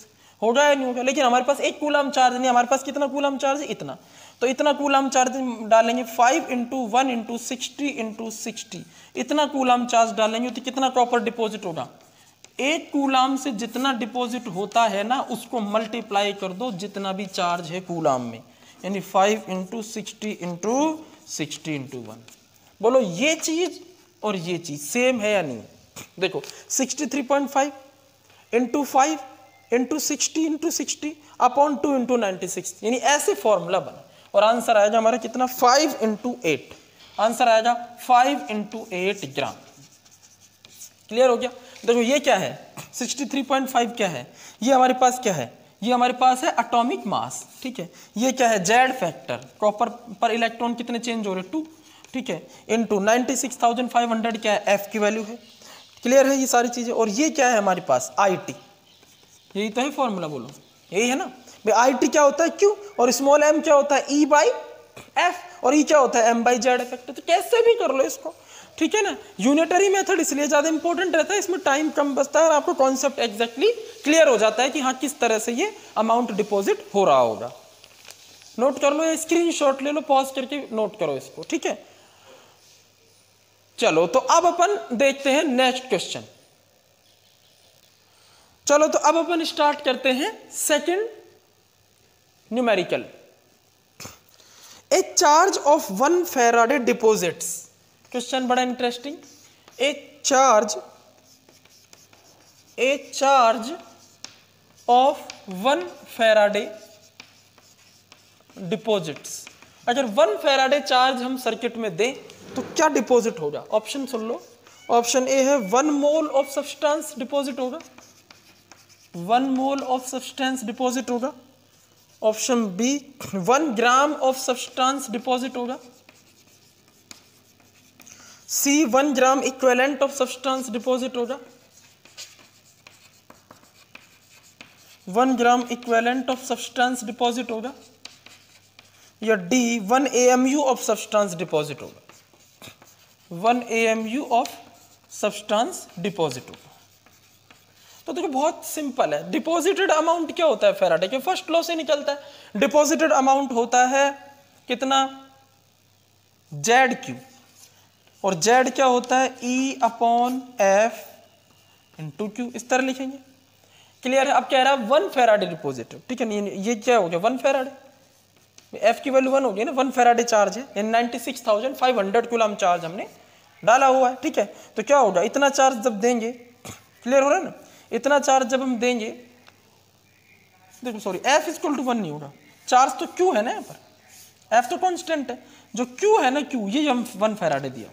होगा या नहीं होगा, लेकिन हमारे पास एक कूलम चार्ज नहीं, हमारे पास कितना कूलम चार्ज है, इतना, तो इतना कूलम चार्ज डालेंगे, five into one into sixty into sixty, इतना कूलम चार्ज डालेंगे तो कितना कॉपर डिपॉजिट होगा, एक कूलम से जितना डिपॉजिट होता है ना उसको मल्टीप्लाई कर दो जितना भी चार्ज है कूलम में, यानी five into sixty into sixty into one. बोलो ये चीज और ये चीज सेम है या नहीं, देखो sixty three point five into five into sixty into sixty upon two into ninety six, यानी ऐसे फॉर्मूला बना और आंसर आएगा हमारा कितना, फाइव इंटू एट, आंसर आएगा five into eight gram. Clear हो गया। देखो ये क्या है, सिक्सटी थ्री पॉइंट फाइव क्या है, ये हमारे पास क्या है, ये हमारे पास है एटॉमिक मास, ठीक है, ये क्या है जेड फैक्टर, कॉपर पर इलेक्ट्रॉन कितने चेंज हो रहे, टू, ठीक है, into ninety six thousand five hundred क्या है, एफ की वैल्यू है। क्लियर है ये सारी चीजें। और ये क्या है हमारे पास, आई टी, यही तो है फॉर्मूला, बोलो यही है ना भाई। आई टी क्या होता है, क्यू, और स्मॉल एम क्या होता है, ई बाई एफ, और ई क्या होता है, एम बाई जेड फैक्टर। तो कैसे भी कर लो इसको, ठीक है ना। यूनिटरी मेथड इसलिए ज्यादा इंपॉर्टेंट रहता है, इसमें टाइम कम बचता है और आपको कॉन्सेप्ट एग्जैक्टली क्लियर हो जाता है कि हाँ किस तरह से ये अमाउंट डिपॉजिट हो रहा होगा। नोट कर लो, ये स्क्रीनशॉट ले लो, पॉज करके नोट करो इसको, ठीक है। चलो तो अब अपन देखते हैं नेक्स्ट क्वेश्चन। चलो तो अब अपन स्टार्ट करते हैं second numerical. A charge of one Faraday deposits, question बड़ा interesting. A charge a charge of one Faraday deposits, अगर वन फेराडे चार्ज हम सर्किट में दें तो क्या डिपॉजिट होगा। Option soon low, option A है one mole of substance deposit होगा, one mole of substance deposit होगा। Option B one gram of substance deposit होगा। C one gram equivalent of substance deposit होगा, one gram equivalent of substance deposit होगा, या D one A M U of substance deposit होगा, one A M U of substance deposit होगा। तो देखो बहुत simple है, डिपॉजिटेड अमाउंट क्या होता है फेराडे के फर्स्ट लॉ से निकलता है। डिपॉजिटेड अमाउंट होता है कितना, जेड क्यू, और जेड क्या होता है, E upon F into Q, इस तरह लिखेंगे। क्लियर है। अब कह रहा है वन फेराडे डिपॉजिट, ठीक है, ये क्या हो गया वन फेराडे, एफ की वैल्यू वन हो गई ना, वन फेराडे चार्ज है, ninety six thousand five hundred coulomb charge हमने डाला हुआ है, ठीक है। तो क्या होगा, इतना चार्ज जब देंगे, क्लियर हो रहा है ना, इतना चार्ज जब हम देंगे, देखो sorry F equal to one नहीं होगा, चार्ज तो क्यू है ना यहाँ पर, एफ तो कांस्टेंट है, जो क्यू है ना क्यू, ये हम वन फेराडे दिया,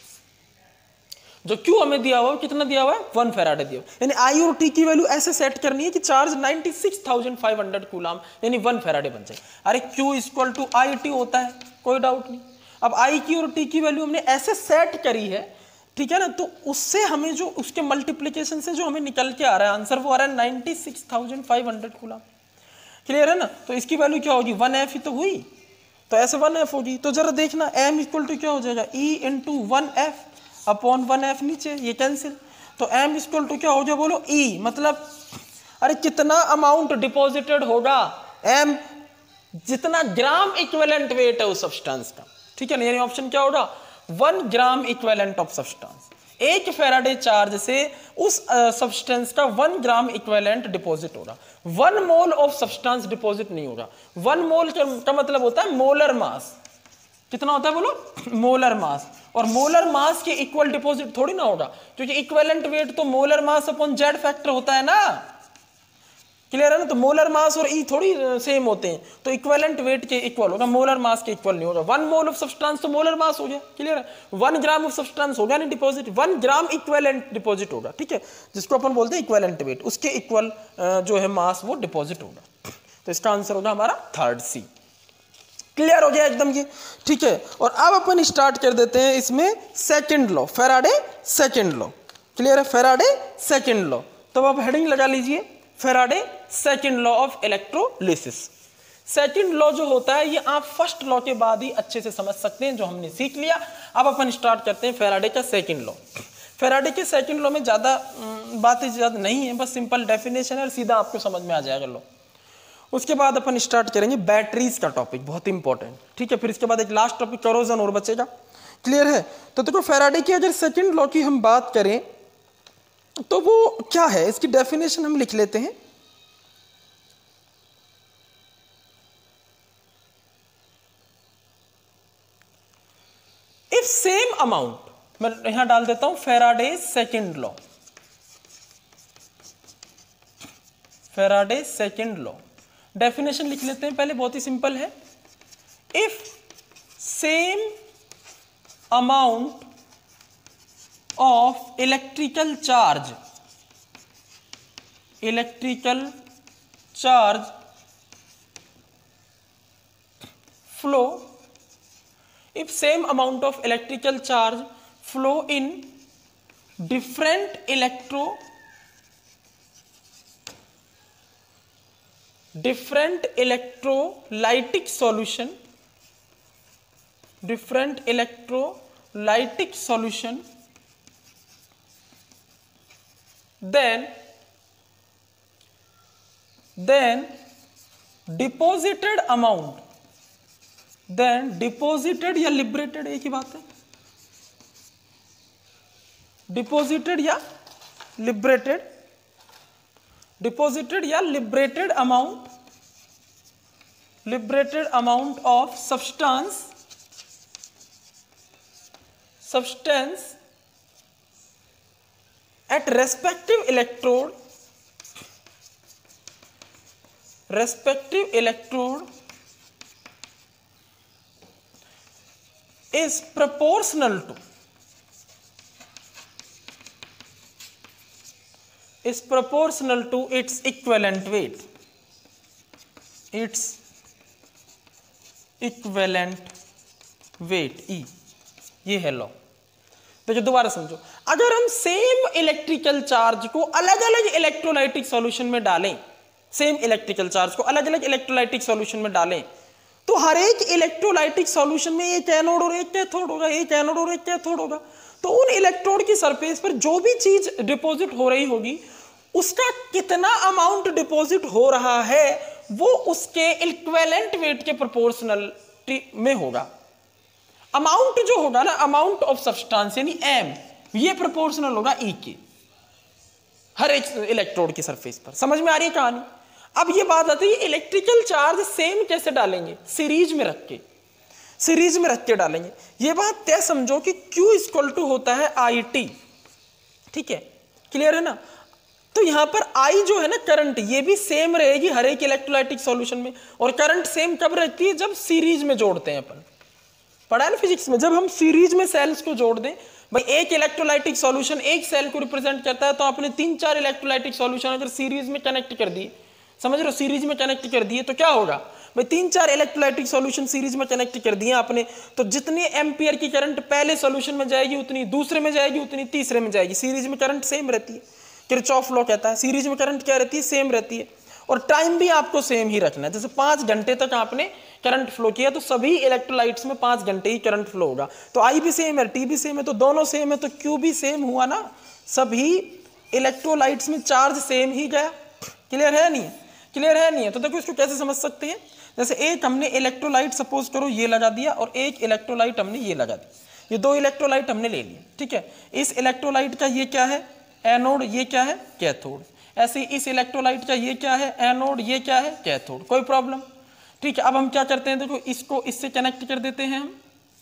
जो क्यू हमें दिया हुआ कितना दिया हुआ है, वन फेराडे दिया हुआ। यानी आई और टी की वैल्यू ऐसे सेट करनी है कि charge ninety six thousand five hundred coulomb यानी वन फेराडे बन जाए। अरे Q equal to I T होता है, कोई डाउट नहीं। अब आई की और टी की वैल्यू हमने ऐसे सेट करी है, ठीक है ना, तो उससे हमें जो उसके मल्टीप्लीकेशन से जो हमें निकल के आ रहा है आंसर, वो आ रहा है ninety six thousand five hundred coulomb. Clear है ना। तो इसकी वैल्यू क्या होगी, वन एफ ही तो हुई, तो ऐसे वन एफ होगी। तो जरा देखना एम इक्वल टू क्या हो जाएगा, E into one F upon one F, नीचे ये कैंसिल, तो एम इक्वल टू क्या हो जाए, बोलो ई, मतलब अरे कितना अमाउंट डिपॉजिटेड होगा, एम जितना ग्राम इक्विवेलेंट वेट है उस सब्सटेंस का, ठीक है ना। यानी ऑप्शन क्या होगा, one gram equivalent of substance, एक फेराडे चार्ज से उस सब्सटेंस uh, का वन ग्राम इक्विवेलेंट डिपॉजिट होगा। One mole of substance deposit नहीं होगा। वन मोल का मतलब होता है मोलर मास, कितना होता है बोलो, मोलर मास, और मोलर मास के इक्वल डिपॉजिट थोड़ी ना होगा, क्योंकि इक्विवेलेंट वेट तो molar mass upon Z factor होता है ना। क्लियर है ना। तो मोलर मास और ई थोड़ी सेम होते हैं, तो इक्विवेलेंट वेट के इक्वल होगा, मोलर मास के इक्वल नहीं होगा। वन मोल ऑफ सब्सटेंस तो मोलर मास हो गया, क्लियर है। वन ग्राम ऑफ सब्सटेंस हो गया नहीं deposit, one gram equivalent deposit होगा, ठीक है, जिसको अपन बोलते हैं इक्विवेलेंट वेट, उसके इक्वल जो है मास वो डिपॉजिट होगा। तो इसका आंसर होगा हमारा थर्ड सी। क्लियर हो गया एकदम ये, ठीक है। और अब अपन स्टार्ट कर देते हैं इसमें second law, Faraday second law. Clear है, फेराडे सेकंड लॉ। तो अब हेडिंग लगा लीजिए, Faraday second law of electrolysis. Second law जो होता है ये आप फर्स्ट लॉ के बाद ही अच्छे से समझ सकते हैं, जो हमने सीख लिया। अब अपन स्टार्ट करते हैं फेराडे का सेकंड लॉ। फैराडे के सेकंड लॉ में ज़्यादा बातें ज़्यादा नहीं है, बस सिंपल डेफिनेशन है और सीधा आपको समझ में आ जाएगा लो। उसके बाद अपन स्टार्ट करेंगे बैटरीज का टॉपिक, बहुत इंपॉर्टेंट, ठीक है। फिर इसके बाद एक लास्ट टॉपिक करोजन और बचेगा, क्लियर है। तो देखो फैराडे की अगर सेकंड लॉ की हम बात करें तो वो क्या है, इसकी डेफिनेशन हम लिख लेते हैं। इफ सेम अमाउंट, मैं यहां डाल देता हूं Faraday second law, Faraday second law definition लिख लेते हैं पहले, बहुत ही सिंपल है। If same amount of electrical charge, electrical charge flow, if same amount of electrical charge flow in different electro different electrolytic solution, different electrolytic solution, then then deposited amount, then deposited या liberated, एक ही बात है, deposited या liberated, deposited या liberated amount, liberated amount of substance, substance at respective electrode, respective electrode is proportional to, is proportional to its equivalent weight, its equivalent weight E, ये है law. तो दोबारा समझो, अगर हम सेम इलेक्ट्रिकल चार्ज को अलग अलग इलेक्ट्रोलाइटिक सॉल्यूशन में डालें, सेम इलेक्ट्रिकल चार्ज को अलग अलग इलेक्ट्रोलाइटिक सॉल्यूशन में डालें, तो हर एक इलेक्ट्रोलाइटिक सॉल्यूशन में एक एनोड और एक कैथोड होगा, एक एनोड और एक कैथोड होगा। तो उन इलेक्ट्रोड की सरफेस पर जो भी चीज डिपॉजिट हो रही होगी, उसका कितना अमाउंट डिपॉजिट हो रहा है वो उसके इक्विवेलेंट वेट के प्रोपोर्शनल में होगा। अमाउंट जो होगा ना, अमाउंट ऑफ सब्सटेंस यानी एम, ये प्रोपोर्शनल होगा ई के, हर एक इलेक्ट्रोड की सरफेस पर। समझ में आ रही है कहानी? अब ये बात आती है इलेक्ट्रिकल चार्ज सेम कैसे डालेंगे, सीरीज में रख के, सीरीज में रख के डालेंगे। ये बात तय समझो कि Q इक्वल टू होता है आई टी, ठीक है, क्लियर है ना। तो यहां पर I जो है ना करंट, ये भी सेम रहेगी हर एक इलेक्ट्रोलाइटिक सॉल्यूशन में। और करंट सेम कब रहती है? जब सीरीज में जोड़ते हैं अपन, पढ़ा है ना फिजिक्स में, जब हम सीरीज में सेल्स को जोड़ दें। भाई एक इलेक्ट्रोलाइटिक सॉल्यूशन एक सेल को रिप्रेजेंट करता है, तो आपने तीन चार इलेक्ट्रोलाइटिक सॉल्यूशन अगर सीरीज में कनेक्ट कर दिए, समझ रहे हो, सीरीज में कनेक्ट कर दिए तो क्या होगा भाई, तीन चार इलेक्ट्रोलाइटिक सॉल्यूशन सीरीज में कनेक्ट कर दिए आपने, तो जितनी एम्पियर की करंट पहले सॉल्यूशन में जाएगी उतनी दूसरे में जाएगी, उतनी तीसरे में जाएगी। सीरीज में करंट सेम रहती है, किरचॉफ लॉ कहता है सीरीज में करंट क्या रहती है, सेम रहती है। और टाइम भी आपको सेम ही रखना है। जैसे पांच घंटे तक आपने करंट फ्लो किया तो सभी इलेक्ट्रोलाइट्स में पांच घंटे ही करंट फ्लो होगा। तो आई भी सेम है, टी भी सेम है, तो दोनों सेम है, तो क्यू भी सेम हुआ ना। सभी इलेक्ट्रोलाइट्स में चार्ज सेम ही गया। क्लियर है नहीं? क्लियर है नहीं है? तो देखो इसको कैसे समझ सकते हैं। जैसे एक हमने इलेक्ट्रोलाइट सपोज करो ये लगा दिया और एक इलेक्ट्रोलाइट हमने ये लगा दिया, ये दो इलेक्ट्रोलाइट हमने ले लिए, ठीक है। इस इलेक्ट्रोलाइट का ये क्या है, एनोड, ये क्या है, कैथोड। ऐसे इस इलेक्ट्रोलाइट का ये क्या है, एनोड, ये क्या है, कैथोड। कोई प्रॉब्लम? ठीक है। अब हम क्या करते हैं, देखो इसको इससे कनेक्ट कर देते हैं हम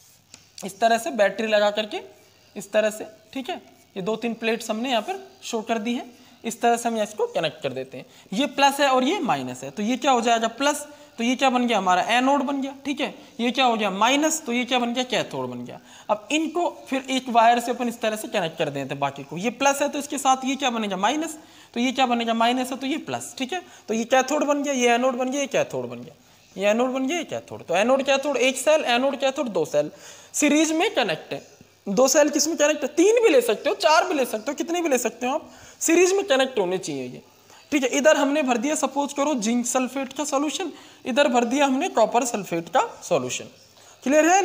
इस तरह से, बैटरी लगा करके इस तरह से, ठीक है। ये दो तीन प्लेट्स हमने यहाँ पर शो कर दी है, इस तरह से हम इसको कनेक्ट कर देते हैं। ये प्लस है और ये माइनस है, तो ये क्या हो जाएगा, प्लस, तो ये क्या बन गया, हमारा एनोड बन गया, ठीक है। ये क्या हो गया, माइनस, तो ये क्या बन गया, कैथोड बन गया। अब इनको फिर एक वायर से अपन इस तरह से कनेक्ट कर देते हैं बाकी को। ये प्लस है तो इसके साथ ये क्या बनेगा, माइनस, तो ये क्या बनेगा, माइनस है तो ये प्लस, ठीक है। तो ये कैथोड बन गया, ये एनोड बन गया, ये कैथोड बन गया, ये एनोड बन गया, ये कैथोड। तो एनोड कैथोड एक सेल, एनोड कैथोड दो सेल, सीरीज में कनेक्ट है। दो सेल किस में कनेक्ट है, तीन भी ले सकते हो, चार भी ले सकते हो, कितने भी ले सकते हो आप, सीरीज में कनेक्ट होने चाहिए ये, ठीक है। इधर हमने भर दिया सपोज करो जिंक सल्फेट का सॉल्यूशन, इधर भर दिया हमने कॉपर सल्फेट का सॉल्यूशन। क्लियर है नहीं है?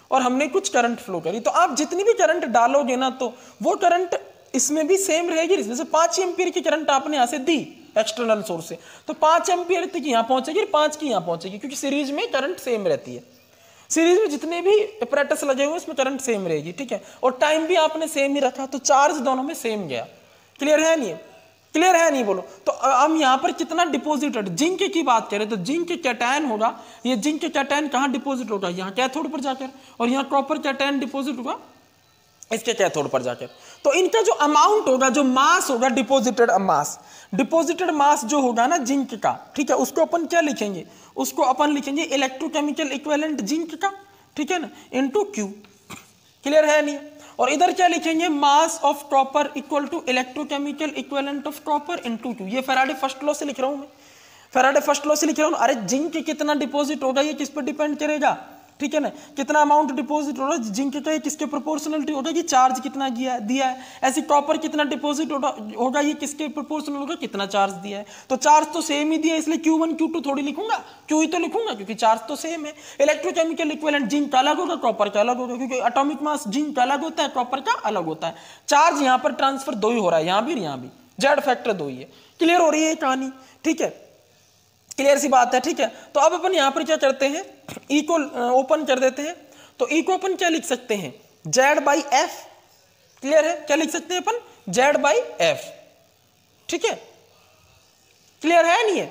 और हमने कुछ करंट फ्लो करी, तो आप जितनी भी करंट डालोगे ना तो वो करंट इसमें भी सेम रहेगी। जैसे पांच एम्पियर की करंट आपने यहां से दी एक्सटर्नल सोर्स से, तो पांच एम्पियर तक यहां पहुंचेगी, पांच की यहां पहुंचेगी, क्योंकि सीरीज में करंट सेम रहती है। सीरीज में जितने भी अपैरेटस लगे हुए उसमें करंट सेम रहेगी, ठीक है। और टाइम भी आपने सेम ही रखा, तो चार्ज दोनों में सेम गया। क्लियर है नहीं? क्लियर है नहीं बोलो? तो हम यहाँ पर कितना डिपॉजिटेड, जिंक की बात करें तो जिंक कैटायन होगा, ये जिंक कैटायन कहाँ डिपॉजिट होगा? यहाँ कैथोड पर जाकर, और यहाँ कॉपर कैटायन डिपॉजिट होगा इसके कैथोड पर जाकर। तो इनका जो अमाउंट होगा, जो मास होगा, डिपॉजिटेड मास, डिपॉजिटेड मास जो होगा ना जिंक का, ठीक है, उसको अपन क्या लिखेंगे? उसको अपन लिखेंगे इलेक्ट्रोकेमिकल इक्विवेलेंट जिंक का, ठीक है ना, इनटू क्यू। क्लियर है नहीं? और इधर क्या लिखेंगे? Mass of copper equal to electrochemical equivalent of copper into Q. ये फैराडे फर्स्ट लॉ से लिख रहा हूं मैं, फैराडे फर्स्ट लॉ से लिख रहा हूं। अरे जिंक कितना डिपॉजिट होगा ये किस पर डिपेंड करेगा, ठीक है ना, कितना अमाउंट डिपॉजिट हो रहा है जिंक का, ये किसके प्रोपोर्शनलिटी होगा कि चार्ज कितना दिया दिया है। ऐसी कॉपर कितना डिपॉजिट होगा, ये किसके प्रोपोर्शनल होगा, कितना चार्ज दिया है। तो चार्ज तो सेम ही दिया है, इसलिए क्यू वन क्यू टू थोड़ी लिखूंगा, क्यू ही तो लिखूंगा, क्योंकि चार्ज तो सेम है। इलेक्ट्रोकेमिकल इक्विवेलेंट जिंक का अलग होगा, कॉपर का अलग होगा, क्योंकि एटॉमिक मास जिंक का अलग होता है, कॉपर का अलग होता है। चार्ज यहाँ पर ट्रांसफर दो ही हो रहा है, यहाँ भी यहाँ भी, जेड फैक्टर दो ही है। क्लियर हो रही है कहानी? ठीक है, क्लियर सी बात है, ठीक है। तो अब अपन यहां पर क्या करते हैं, ई को ओपन कर देते हैं। तो ई को अपन क्या लिख सकते हैं? Z by F. क्लियर है? क्या लिख सकते हैं अपन? जेड बाई एफ, ठीक है। क्लियर है नहीं है?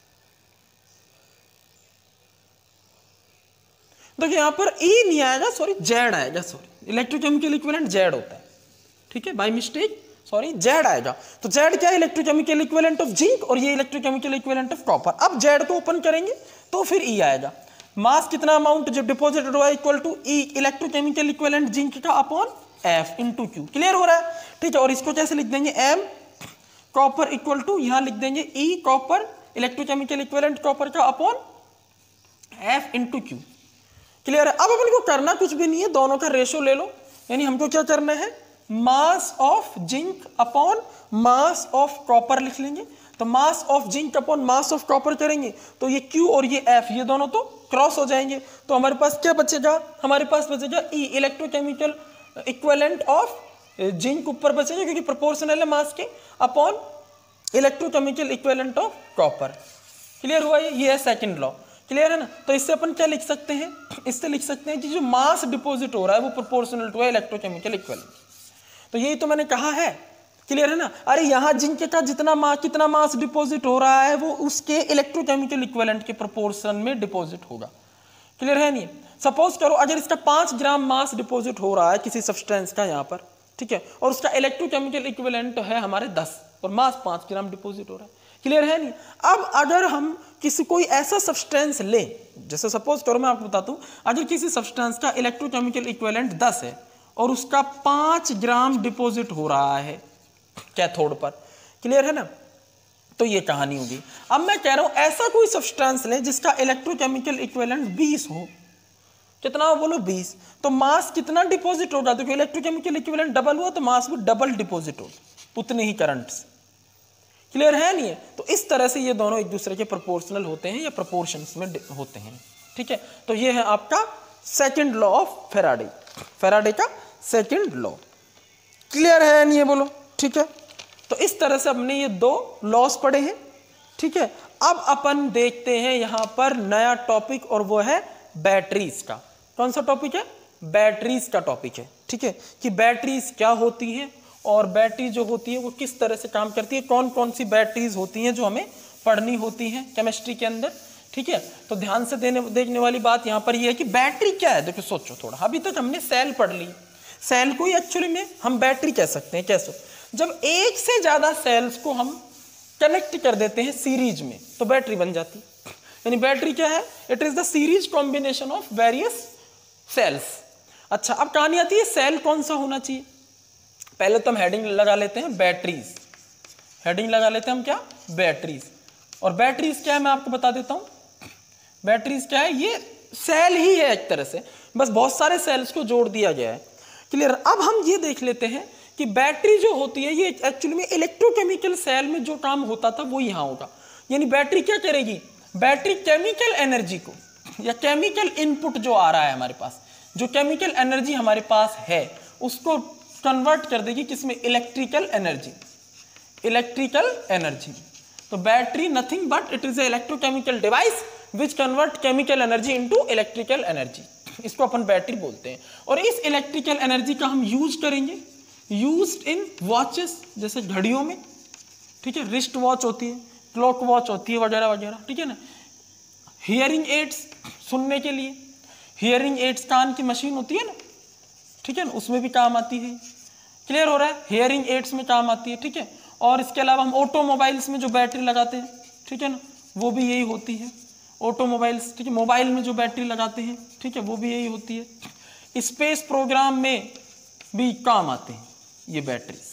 देखिए यहां पर ई नहीं आएगा, सॉरी जेड आएगा, सॉरी इलेक्ट्रोकेमिकल इक्विवेलेंट जेड होता है, ठीक है, बाय मिस्टेक सॉरी जेड आएगा। तो जेड क्या है? इलेक्ट्रोकेमिकल इक्विवेलेंट ऑफ जिंक, और ये इलेक्ट्रोकेमिकल इक्विवेलेंट ऑफ कॉपर। अब जेड को ओपन करेंगे तो फिर ई आएगा। मास कितना अमाउंट जो डिपॉजिटेड हुआ equal to E electrochemical equivalent zinc का upon F into Q. Clear हो रहा है? ठीक है। और इसको कैसे लिख देंगे? एम कॉपर इक्वल टू, यहां लिख देंगे E copper electrochemical equivalent copper का upon F into Q. Clear है? अब अपन को करना कुछ भी नहीं है, दोनों का रेशो ले लो। यानी हमको क्या करना है? Mass of zinc upon mass of copper लिख लेंगे। तो mass of zinc upon mass of copper करेंगे तो ये Q और ये F, ये दोनों तो क्रॉस हो जाएंगे। तो हमारे पास क्या बचेगा? हमारे पास बचेगा E electrochemical equivalent of zinc ऊपर बचेगा, क्योंकि प्रोपोर्शनल है मास के, upon electrochemical equivalent of copper. Clear हुआ? ये ये है सेकंड लॉ। क्लियर है ना? तो इससे अपन क्या लिख सकते हैं? इससे लिख सकते हैं कि जो मास डिपॉजिट हो रहा है वो प्रोपोर्शनल टू है इलेक्ट्रोकेमिकल इक्विवेलेंट। तो यही तो मैंने कहा है। क्लियर है ना? अरे यहां जिंक का जितना मास कितना मास डिपॉजिट हो रहा है वो उसके इलेक्ट्रोकेमिकल इक्विवेलेंट के प्रोपोर्शन में डिपॉजिट होगा। क्लियर है नहीं? सपोज करो अगर इसका पांच ग्राम मास डिपॉजिट हो रहा है किसी सब्सटेंस का यहाँ पर, ठीक है, और उसका इलेक्ट्रोकेमिकल इक्विवेलेंट है हमारे दस और मास पांच ग्राम डिपॉजिट हो रहा है। क्लियर है नहीं? अब अगर हम किसी कोई ऐसा सब्सटेंस ले, जैसे सपोज करो मैं आपको बताता हूं, अगर किसी सब्सटेंस का इलेक्ट्रोकेमिकल इक्विवेलेंट दस है और उसका पांच ग्राम डिपॉजिट हो रहा है कैथोड पर। क्लियर है ना? तो ये कहानी होगी। अब मैं कह रहा हूं ऐसा कोई सब्सटेंस ले जिसका इलेक्ट्रोकेमिकल इक्विवेलेंट बीस हो। कितना हो बोलो? बीस। तो मास कितना डिपॉजिट होगा? तो इलेक्ट्रोकेमिकल इक्विवेलेंट डबल हुआ तो मास भी डबल डिपॉजिट होगा उतने ही करंट से। क्लियर है नहीं है? तो इस तरह से ये दोनों एक दूसरे के प्रोपोर्शनल होते हैं या प्रोपोर्शंस में होते हैं। ठीक है, तो ये है आपका second law of Faraday, Faraday का सेकंड लॉ। क्लियर है नहीं है बोलो? ठीक है, तो इस तरह से हमने ये दो लॉस पढ़े हैं। ठीक है, अब अपन देखते हैं यहां पर नया टॉपिक और वो है बैटरीज का। कौन सा टॉपिक है? बैटरीज का टॉपिक है। ठीक है, कि बैटरीज क्या होती है और बैटरी जो होती है वो किस तरह से काम करती है, कौन कौन सी बैटरीज होती हैं जो हमें पढ़नी होती हैं केमिस्ट्री के अंदर। ठीक है, तो ध्यान से देने देखने वाली बात यहाँ पर ये है कि बैटरी क्या है। देखो सोचो थोड़ा, अभी तक हमने सेल पढ़ ली, सेल को ही एक्चुअली में हम बैटरी कह सकते हैं। कैसे? जब एक से ज्यादा सेल्स को हम कनेक्ट कर देते हैं सीरीज में तो बैटरी बन जाती है। यानी बैटरी क्या है? It is the series combination of various cells. अच्छा, अब कहानी आती है सेल कौन सा होना चाहिए। पहले तो हम हेडिंग लगा लेते हैं बैटरीज, हेडिंग लगा लेते हैं हम क्या? बैटरीज। और बैटरीज क्या है मैं आपको बता देता हूं। बैटरीज क्या है? ये सेल ही है एक तरह से, बस बहुत सारे सेल्स को जोड़ दिया गया है। क्लियर? अब हम ये देख लेते हैं कि बैटरी जो होती है ये एक्चुअली में इलेक्ट्रोकेमिकल सेल में जो काम होता था वो यहां होगा। यानी बैटरी क्या करेगी? बैटरी केमिकल एनर्जी को या केमिकल इनपुट जो आ रहा है हमारे पास, जो केमिकल एनर्जी हमारे पास है उसको कन्वर्ट कर देगी किसमें, इलेक्ट्रिकल एनर्जी, इलेक्ट्रिकल एनर्जी। तो battery nothing but it is a electrochemical device which convert chemical energy into electrical energy, इसको अपन बैटरी बोलते हैं। और इस इलेक्ट्रिकल एनर्जी का हम यूज करेंगे, यूज्ड इन वॉचेस, जैसे घड़ियों में, ठीक है, रिस्ट वॉच होती है, क्लॉक वॉच होती है वगैरह वगैरह, ठीक है ना। हियरिंग एड्स, सुनने के लिए हियरिंग एड्स, कान की मशीन होती है ना, ठीक है ना, उसमें भी काम आती है। क्लियर हो रहा है, हियरिंग एड्स में काम आती है, ठीक है। और इसके अलावा हम ऑटोमोबाइल्स में जो बैटरी लगाते हैं, ठीक है ना, वो भी यही होती है, ऑटोमोबाइल्स, ठीक है, मोबाइल में जो बैटरी लगाते हैं, ठीक है, वो भी यही होती है। स्पेस प्रोग्राम में भी काम आते हैं ये बैटरीज,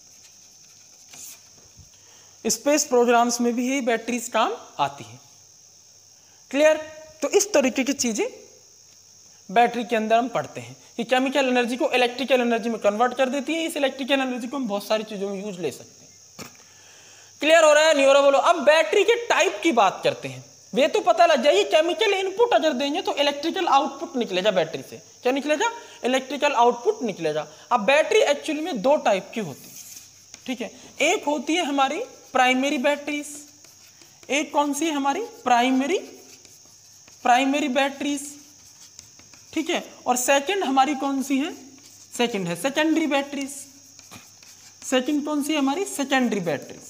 स्पेस प्रोग्राम्स में भी यही बैटरीज काम आती है। क्लियर, तो इस तरीके की चीजें बैटरी के अंदर हम पढ़ते हैं कि केमिकल एनर्जी को इलेक्ट्रिकल एनर्जी में कन्वर्ट कर देती है। इस इलेक्ट्रिकल एनर्जी को हम बहुत सारी चीजों में यूज ले सकते हैं। क्लियर हो रहा है, नहीं हो रहा बोलो। अब बैटरी के टाइप की बात करते हैं। वे तो पता लग जाएगी, केमिकल इनपुट अगर देंगे तो इलेक्ट्रिकल आउटपुट निकलेगा बैटरी से। क्या निकलेगा, इलेक्ट्रिकल आउटपुट निकलेगा। अब बैटरी एक्चुअली में दो टाइप की होती है, ठीक है। एक होती है हमारी प्राइमरी बैटरीज, एक कौन सी है हमारी, प्राइमरी प्राइमरी बैटरीज, ठीक है। और सेकंड हमारी कौन सी है, सेकंड है सेकेंडरी बैटरीज। सेकंड कौन सी है हमारी, सेकेंडरी बैटरीज,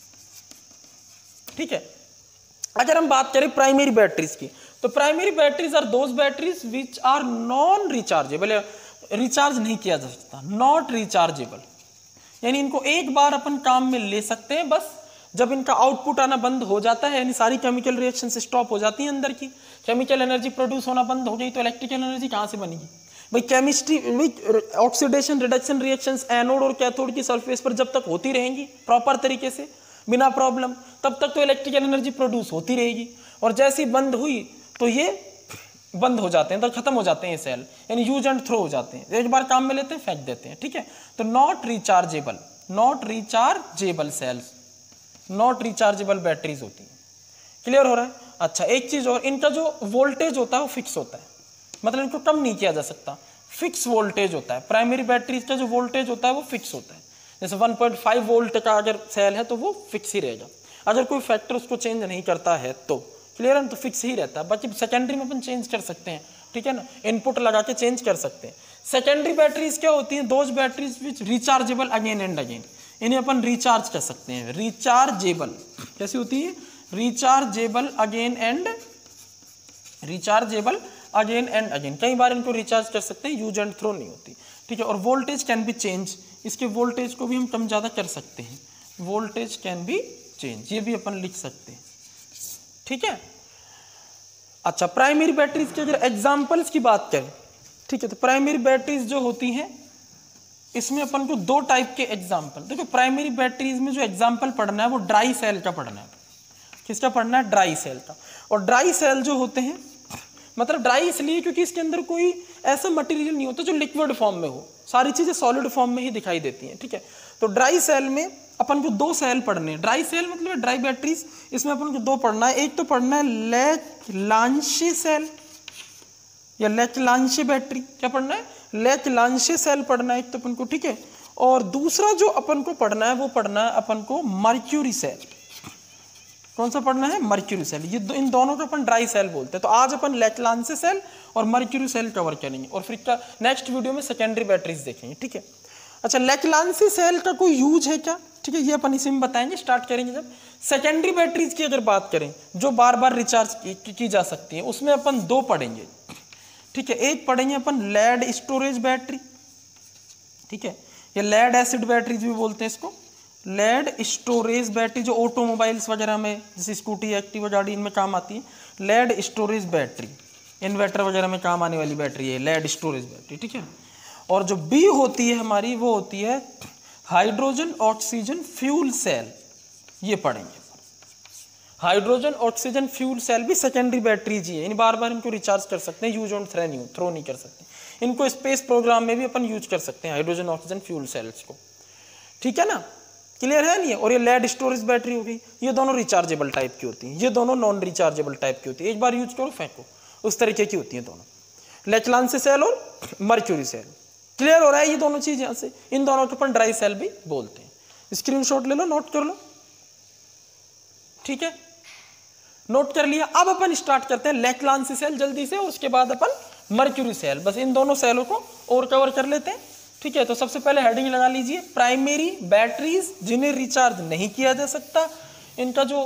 ठीक है। अगर हम बात करें प्राइमरी बैटरीज की, तो primary batteries are those batteries which are non rechargeable, recharge नहीं किया जा सकता, नॉट रिचार्जेबल, यानी इनको एक बार अपन काम में ले सकते हैं, बस जब इनका आउटपुट आना बंद हो जाता है, यानी सारी केमिकल रिएक्शन से स्टॉप हो जाती है, अंदर की केमिकल एनर्जी प्रोड्यूस होना बंद हो गई, तो इलेक्ट्रिकल एनर्जी कहाँ से बनेगी भाई। Chemistry, oxidation reduction reactions anode और कैथोड की सरफेस पर जब तक होती रहेंगी प्रॉपर तरीके से बिना प्रॉब्लम, तब तक तो इलेक्ट्रिकल एनर्जी प्रोड्यूस होती रहेगी। और जैसी बंद हुई तो ये बंद हो जाते हैं, तो खत्म हो जाते हैं ये सेल, यानी यूज एंड थ्रो हो जाते हैं, एक बार काम में लेते हैं फेंक देते हैं, ठीक है। तो not rechargeable, not rechargeable cells, not rechargeable batteries होती है। क्लियर हो रहा है। अच्छा, एक चीज और, इनका जो वोल्टेज होता है वो फिक्स होता है, मतलब इनको कम नहीं किया जा सकता, फिक्स वोल्टेज होता है। प्राइमरी बैटरीज का जो वोल्टेज होता है वो फिक्स होता है, जैसे वन पॉइंट फाइव वोल्ट का अगर सेल है तो वो फिक्स ही रहेगा, अगर कोई फैक्टर उसको चेंज नहीं करता है तो। क्लियर है, तो फिक्स ही रहता है। बाकी सेकेंडरी में अपन चेंज कर सकते हैं, ठीक है ना, इनपुट लगा के चेंज कर सकते हैं। सेकेंडरी बैटरीज क्या होती हैं, those batteries which rechargeable again and again, इन्हें अपन रिचार्ज कर सकते हैं। रिचार्जेबल कैसी होती है, rechargeable again and rechargeable again and again, कई बार इनको रिचार्ज कर सकते हैं, यूज एंड थ्रो नहीं होती, ठीक है। और वोल्टेज कैन बी चेंज, इसके वोल्टेज को भी हम कम ज़्यादा कर सकते हैं, वोल्टेज कैन बी चेंज, ये भी अपन लिख सकते हैं, ठीक है। अच्छा, प्राइमरी बैटरीज के अगर एग्जांपल्स की बात करें, ठीक है, तो प्राइमरी बैटरीज जो होती हैं इसमें अपन को दो टाइप के एग्जांपल, देखो प्राइमरी बैटरीज में जो एग्जांपल पढ़ना है वो ड्राई सेल का पढ़ना है। किसका पढ़ना है, ड्राई सेल का। और ड्राई सेल जो होते हैं, मतलब ड्राई इसलिए क्योंकि इसके अंदर कोई ऐसा मटेरियल नहीं होता जो लिक्विड फॉर्म में हो, सारी चीजें सॉलिड फॉर्म में ही दिखाई देती हैं, ठीक है। तो ड्राई सेल में अपन को दो सेल पढ़ने हैं, ड्राई सेल मतलब ड्राई बैटरीज, इसमें अपन को दो पढ़ना है। एक तो पढ़ना है लेचलांशे सेल या लेचलांशे बैटरी, क्या पढ़ना है, लेचलांशे सेल पढ़ना है एक तो अपन को, ठीक है। और दूसरा जो अपन को पढ़ना है वो पढ़ना है अपन को मर्क्यूरी सेल। कौन सा पढ़ना है, मर्क्यूरी सेल। ये दो, इन दोनों को अपन ड्राई सेल बोलते हैं। तो आज अपन लेचलांशे सेल और मर्क्यूरी सेल कवर करेंगे, और फिर का नेक्स्ट वीडियो में सेकेंडरी बैटरीज देखेंगे, ठीक है। अच्छा, लेचलांशे सेल का कोई यूज है क्या, ठीक है, ये अपन इसी में बताएंगे, स्टार्ट करेंगे जब। सेकेंडरी बैटरीज की अगर बात करें जो बार बार रिचार्ज की, की, की जा सकती है, उसमें अपन दो पढ़ेंगे, ठीक है। एक पढ़ेंगे अपन लेड स्टोरेज बैटरी, ठीक है, या लेड एसिड बैटरीज भी बोलते हैं इसको, लेड स्टोरेज बैटरी, जो ऑटोमोबाइल्स वगैरह में जैसे स्कूटी, एक्टिवा, गाड़ी, इनमें काम आती है। लेड स्टोरेज बैटरी, इन्वर्टर वगैरह में काम आने वाली बैटरी है लेड स्टोरेज बैटरी, ठीक है। और जो बी होती है हमारी वो होती है हाइड्रोजन ऑक्सीजन फ्यूल सेल, ये पढ़ेंगे। हाइड्रोजन ऑक्सीजन फ्यूल सेल भी सेकेंडरी बैटरीज ही है, इन बार बार इनको रिचार्ज कर सकते हैं, यूज ऑन थ्रो नहीं थ्रो नहीं कर सकते। इनको स्पेस प्रोग्राम में भी अपन यूज कर सकते हैं हाइड्रोजन ऑक्सीजन फ्यूल सेल्स को, ठीक है ना। क्लियर है नहीं। और ये लेड स्टोरेज बैटरी हो गई, ये दोनों रिचार्जेबल टाइप की होती हैं, ये दोनों नॉन रिचार्जेबल टाइप की होती है, एक बार यूज करो फेंको, उस तरीके की होती है दोनों, लेचलांसी सेल और मर्क्यूरी सेल। क्लियर हो रहा है ये दोनों चीज यहां से, इन दोनों को अपन ड्राई सेल भी बोलते हैं। स्क्रीनशॉट ले लो, नोट कर लो, ठीक है, नोट कर लिया। अब अपन स्टार्ट करते हैं लेचलांसी सेल जल्दी से, और उसके बाद अपन मर्क्यूरी सेल, बस इन दोनों सेलों को और कवर कर लेते हैं, ठीक है। तो सबसे पहले हेडिंग लगा लीजिए, प्राइमरी बैटरीज जिन्हें रिचार्ज नहीं किया जा सकता, इनका जो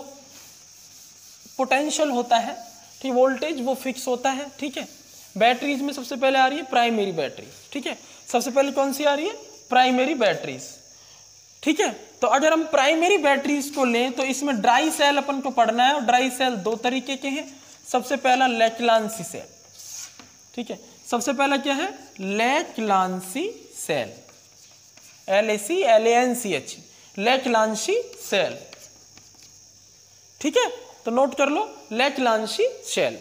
पोटेंशियल होता है, ठीक, वोल्टेज वो फिक्स होता है, ठीक है। बैटरीज में सबसे पहले आ रही है प्राइमरी बैटरी, ठीक है। सबसे पहले कौन सी आ रही है? प्राइमरी बैटरीज, ठीक है। तो अगर हम प्राइमरी बैटरीज को लें तो इसमें ड्राई सेल अपन को पढ़ना है, और ड्राई सेल दो तरीके के हैं। सबसे पहला लेचलांसी सेल, ठीक है। सबसे पहला क्या है? Leclanche cell, L A C L A N C H, Leclanche cell, ठीक है। तो नोट कर लो लेचलांसी सेल।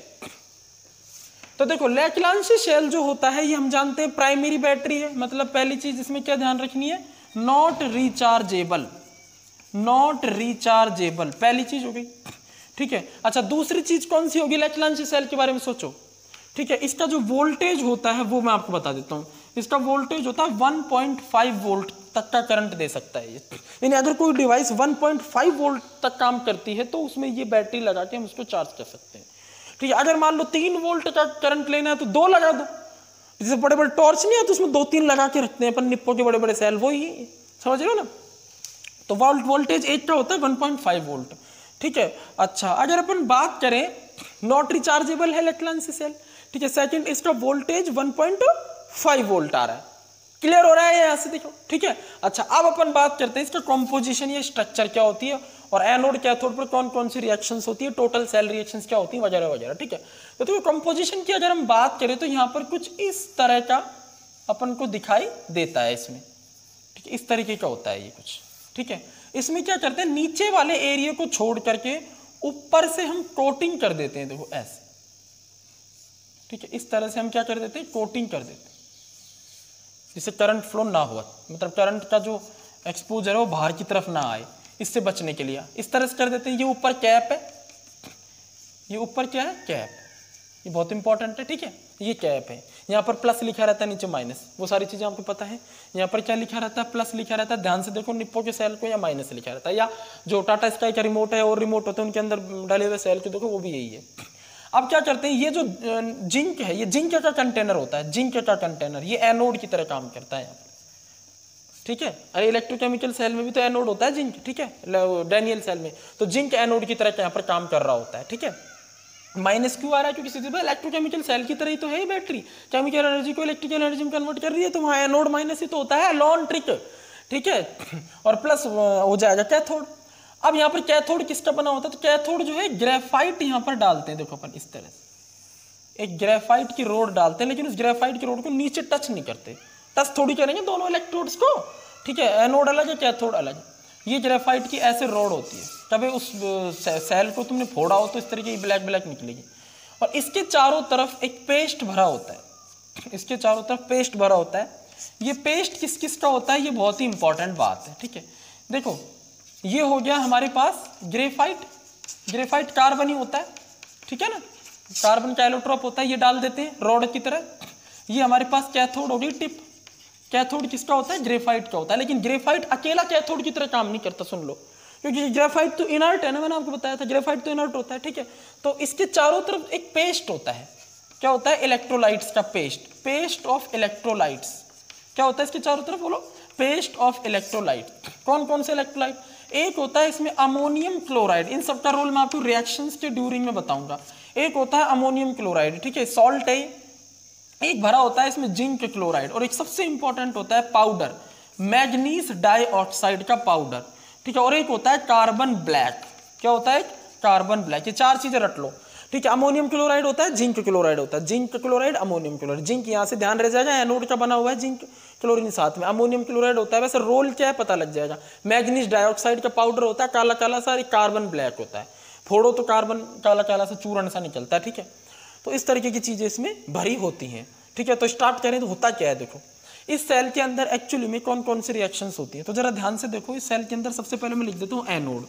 तो देखो लेचलांसी सेल जो होता है ये हम जानते हैं प्राइमरी बैटरी है, मतलब पहली चीज इसमें क्या ध्यान रखनी है? नॉट रिचार्जेबल, नॉट रिचार्जेबल पहली चीज हो गई, ठीक है। अच्छा दूसरी चीज कौन सी होगी लेचलांसी सेल के बारे में सोचो, ठीक है। इसका जो वोल्टेज होता है वो मैं आपको बता देता हूं। इसका वोल्टेज होता है वन पॉइंट फाइव वोल्ट तक का करंट दे सकता है ये, यानी अगर कोई device one point five volt तक काम करती है तो उसमें ये बैटरी लगा के हम उसको चार्ज कर सकते हैं, ठीक है। अगर मान लो तीन वोल्ट का करंट लेना है तो दो लगा दो, जैसे बड़े बड़े टॉर्च नहीं है तो उसमें दो तीन लगा के रखते हैं अपन निप्पो के बड़े बड़े सेल, वही समझ रहे हो ना। तो वोल्टेज एक का होता है वन पॉइंट फाइव वोल्ट, ठीक है। अच्छा अगर अपन बात करें नॉट रिचार्जेबल है लेचलांसी सेल, ठीक है। सेकंड इसका voltage one point five volt आ रहा है, क्लियर हो रहा है यहां से देखो, ठीक है। अच्छा अब अपन बात करते हैं इसका कॉम्पोजिशन या स्ट्रक्चर क्या होती है, और एनोड कैथोड पर कौन कौन सी रिएक्शंस होती है, टोटल सेल रिएक्शंस क्या होती है वगैरह वगैरह, ठीक है। तो देखो कंपोजिशन की अगर हम बात करें तो यहाँ पर कुछ इस तरह का अपन को दिखाई देता है इसमें, ठीक है। इस तरीके का होता है ये कुछ, ठीक है। इसमें क्या करते हैं नीचे वाले एरिया को छोड़ करके ऊपर से हम कोटिंग कर देते हैं, देखो ऐसे, ठीक है। इस तरह से हम क्या कर देते हैं, कोटिंग कर देते हैं, जिससे करंट फ्लो ना हुआ, मतलब करंट का जो एक्सपोजर है वो बाहर की तरफ ना आए, इससे बचने के लिए इस तरह से कर देते हैं। ये ऊपर कैप है, ये ऊपर क्या है? कैप, ये बहुत इंपॉर्टेंट है, ठीक है। ये कैप है, यहाँ पर प्लस लिखा रहता है, नीचे माइनस, वो सारी चीजें आपको पता है। यहाँ पर क्या लिखा रहता है? प्लस लिखा रहता है, ध्यान से देखो निप्पो के सेल को या माइनस लिखा रहता है, या जो टाटा स्काई का रिमोट है और रिमोट होते हैं उनके अंदर डाले हुए सेल को देखो वो भी यही है। अब क्या करते हैं, ये जो जिंक है ये जिंक का कंटेनर होता है, जिंक का कंटेनर, ये एनोड की तरह काम करता है यहाँ पर, ठीक है। अरे इलेक्ट्रोकेमिकल सेल में भी तो एनोड होता है जिंक, ठीक है, डैनियल सेल में, तो जिंक एनोड की तरह यहाँ पर काम कर रहा होता है, ठीक है। माइनस क्यों आ रहा है? क्योंकि सीधे इलेक्ट्रोकेमिकल सेल की तरह ही तो है बैटरी, केमिकल एनर्जी को इलेक्ट्रिकल एनर्जी में कन्वर्ट कर रही है, तो वहाँ एनोड माइनस ही तो होता है, लॉन ट्रिक, ठीक है। और प्लस हो जाएगा कैथोड। अब यहाँ पर कैथोड किसका बना होता है? तो कैथोड जो है ग्रेफाइट यहाँ पर डालते हैं, देखो अपन इस तरह से एक ग्रेफाइट की रोड डालते हैं, लेकिन उस ग्रेफाइट की रोड को नीचे टच नहीं करते, टच थोड़ी करेंगे दोनों इलेक्ट्रोड्स को, ठीक है। एनोड अलग है, कैथोड अलग है। ये ग्रेफाइट की ऐसे रोड होती है, कभी उस सेल को तुमने फोड़ा हो तो इस तरीके की ब्लैक ब्लैक निकलेगी, और इसके चारों तरफ एक पेस्ट भरा होता है, इसके चारों तरफ पेस्ट भरा होता है। ये पेस्ट किस किस का होता है, ये बहुत ही इंपॉर्टेंट बात है, ठीक है। देखो ये हो गया हमारे पास ग्रेफाइट, ग्रेफाइट कार्बन ही होता है, ठीक है ना, कार्बन का एलोट्रोप होता है, ये डाल देते हैं रॉड की तरह। ये हमारे पास कैथोड होगी, टिप। कैथोड किसका होता है? ग्रेफाइट का होता है, लेकिन ग्रेफाइट अकेला कैथोड की तरह काम नहीं करता, सुन लो, क्योंकि ग्रेफाइट तो इनर्ट है ना, मैंने आपको बताया था ग्रेफाइट तो इनर्ट होता है, ठीक है। तो इसके चारों तरफ एक पेस्ट होता है, क्या होता है? इलेक्ट्रोलाइट्स का पेस्ट, पेस्ट ऑफ इलेक्ट्रोलाइट्स। क्या होता है इसके चारों तरफ? बोलो, पेस्ट ऑफ इलेक्ट्रोलाइट। कौन कौन से इलेक्ट्रोलाइट? एक होता है इसमें अमोनियम क्लोराइड, इन सबका रोल मैं आपको रिएक्शंस के ड्यूरिंग में बताऊंगा। एक होता है अमोनियम क्लोराइड, ठीक है, सॉल्ट है। एक भरा होता है इसमें जिंक क्लोराइड, और एक सबसे इंपॉर्टेंट होता है पाउडर, मैग्नीज डाइऑक्साइड का पाउडर, ठीक है। और एक होता है कार्बन ब्लैक। क्या होता है? Carbon black. ये चार चीजें रट लो, ठीक है। अमोनियम क्लोराइड होता है, जिंक क्लोराइड होता है, zinc chloride, ammonium chloride. Zinc यहाँ से ध्यान रह जाएगा, एनोड का बना हुआ है, जिंक क्लोरीन साथ में, अमोनियम क्लोराइड होता है, वैसे रोल क्या है पता लग जाएगा। मैग्नीज डाइऑक्साइड का पाउडर होता है, काला काला सा, कार्बन ब्लैक होता है, फोड़ो तो कार्बन काला काला सा चूर्ण सा निकलता है, ठीक है। तो इस तरीके की चीजें इसमें भरी होती हैं, ठीक है। तो स्टार्ट करें तो होता क्या है, देखो इस सेल के अंदर एक्चुअली में कौन कौन सी रिएक्शंस होती है, तो जरा ध्यान से देखो। इस सेल के अंदर सबसे पहले मैं लिख देता हूँ एनोड,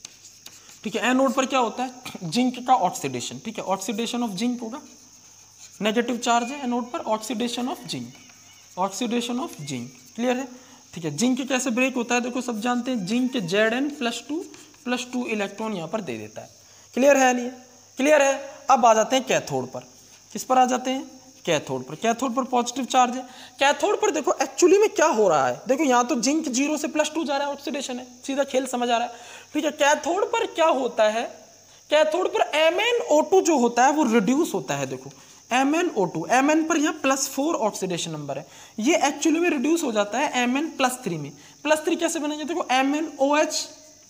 ठीक है। एनोड पर क्या होता है? जिंक का ऑक्सीडेशन, ठीक है, ऑक्सीडेशन ऑफ जिंक होगा, नेगेटिव चार्ज है एनोड पर, oxidation of zinc, oxidation of zinc, clear है, ठीक है। जिंक कैसे ब्रेक होता है देखो सब जानते हैं, zinc Z N plus two plus two electron यहाँ पर दे देता है, क्लियर है नहीं, क्लियर है। अब आ जाते हैं कैथोड पर, किस पर आ जाते हैं, कैथोड पर। कैथोड पर पॉजिटिव चार्ज है। कैथोड पर देखो एक्चुअली में क्या हो रहा है, देखो यहाँ तो जिंक जीरो से प्लस टू जा रहा है, ऑक्सीडेशन है, सीधा खेल समझ आ रहा है, ठीक है। कैथोड पर क्या होता है, कैथोड पर एम एन ओ टू जो होता है वो रिड्यूस होता है, देखो M N O two, M N पर यहाँ प्लस फोर ऑक्सीडेशन नंबर है, ये एक्चुअली में रिड्यूस हो जाता है एम एन प्लस थ्री में। प्लस थ्री कैसे बनेंगे, देखो एम एन ओ एच,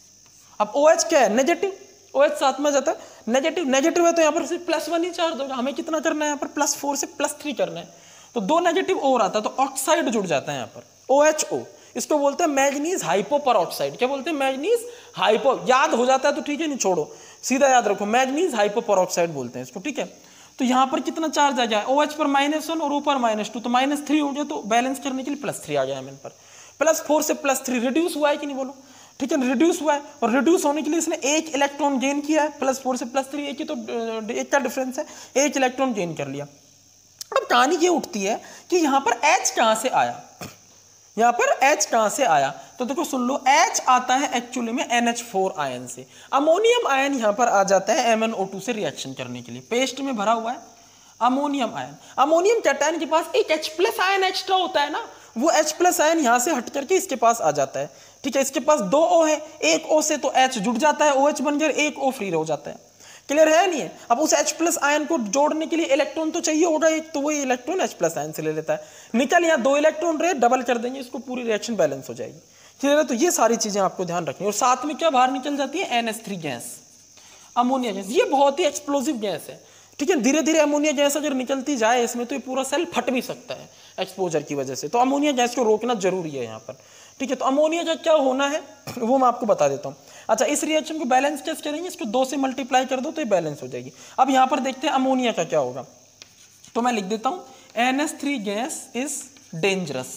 अब ओ एच क्या है, नेगेटिव, ओ एच साथ में जाता है नेगेटिव, नेगेटिव है तो यहाँ पर सिर्फ प्लस वन ही चार्ज होगा, हमें कितना करना है यहाँ पर, प्लस फोर से प्लस थ्री करना है, तो दो नेगेटिव और आता है तो ऑक्साइड जुड़ जाता है यहाँ पर, ओ एच ओ, इसको बोलते हैं मैग्नीज हाइपो पर ऑक्साइड। क्या बोलते हैं, मैग्नीज हाइपो, याद हो जाता है तो ठीक है, नहीं छोड़ो, सीधा याद रखो, मैग्नीज हाइपो पर ऑक्साइड बोलते हैं इसको, ठीक है। तो यहाँ पर कितना चार्ज आ गया, ओ एच पर माइनस वन और ऊपर माइनस टू, तो माइनस थ्री हो गया, तो बैलेंस करने के लिए प्लस थ्री आ गया एम एन पर, प्लस फोर से प्लस थ्री रिड्यूस हुआ है कि नहीं बोलो, ठीक है, रिड्यूस हुआ है, और रिड्यूस होने के लिए इसने एक इलेक्ट्रॉन गेन किया है, प्लस फोर से प्लस थ्री, एक ही तो एक का डिफरेंस है, एक इलेक्ट्रॉन गेन कर लिया। अब कहानी ये उठती है कि यहाँ पर H कहाँ से आया, यहाँ पर H कहाँ से आया, तो देखो सुन लो, H आता है एक्चुअली में एन एच फोर आयन से, अमोनियम आयन यहाँ पर आ जाता है एम एन ओ टू से रिएक्शन करने के लिए, पेस्ट में भरा हुआ है अमोनियम आयन। अमोनियम कैटायन के पास एक H प्लस आयन एक्स्ट्रा होता है ना, वो H प्लस आयन यहाँ से हट करके इसके पास आ जाता है, ठीक है। इसके पास दो O है, एक O से तो H जुड़ जाता है, OH बन गया, एक O फ्री हो जाता है, क्लियर है नहीं है। अब उस H प्लस आयन को जोड़ने के लिए इलेक्ट्रॉन तो चाहिए होगा एक, तो वही इलेक्ट्रॉन H प्लस आयन से ले लेता है, निकल यहाँ दो इलेक्ट्रॉन रहे, डबल कर देंगे इसको, पूरी रिएक्शन बैलेंस हो जाएगी, क्लियर है। तो ये सारी चीजें आपको ध्यान रखनी है, और साथ में क्या बाहर निकल जाती है, N H three gas, ammonia gas, ये बहुत ही एक्सप्लोसिव गैस है, ठीक है। धीरे धीरे अमोनिया गैस अगर निकलती जाए इसमें तो ये पूरा सेल फट भी सकता है एक्सपोजर की वजह से, तो अमोनिया गैस को रोकना जरूरी है यहाँ पर, ठीक है। तो अमोनिया का क्या होना है वो मैं आपको बता देता हूँ। अच्छा, इस रिएक्शन को बैलेंस कैसे करेंगे, इसको दो से मल्टीप्लाई कर दो तो ये बैलेंस हो जाएगी। अब यहाँ पर देखते हैं अमोनिया का क्या होगा, तो मैं लिख देता हूँ N H three gas is dangerous,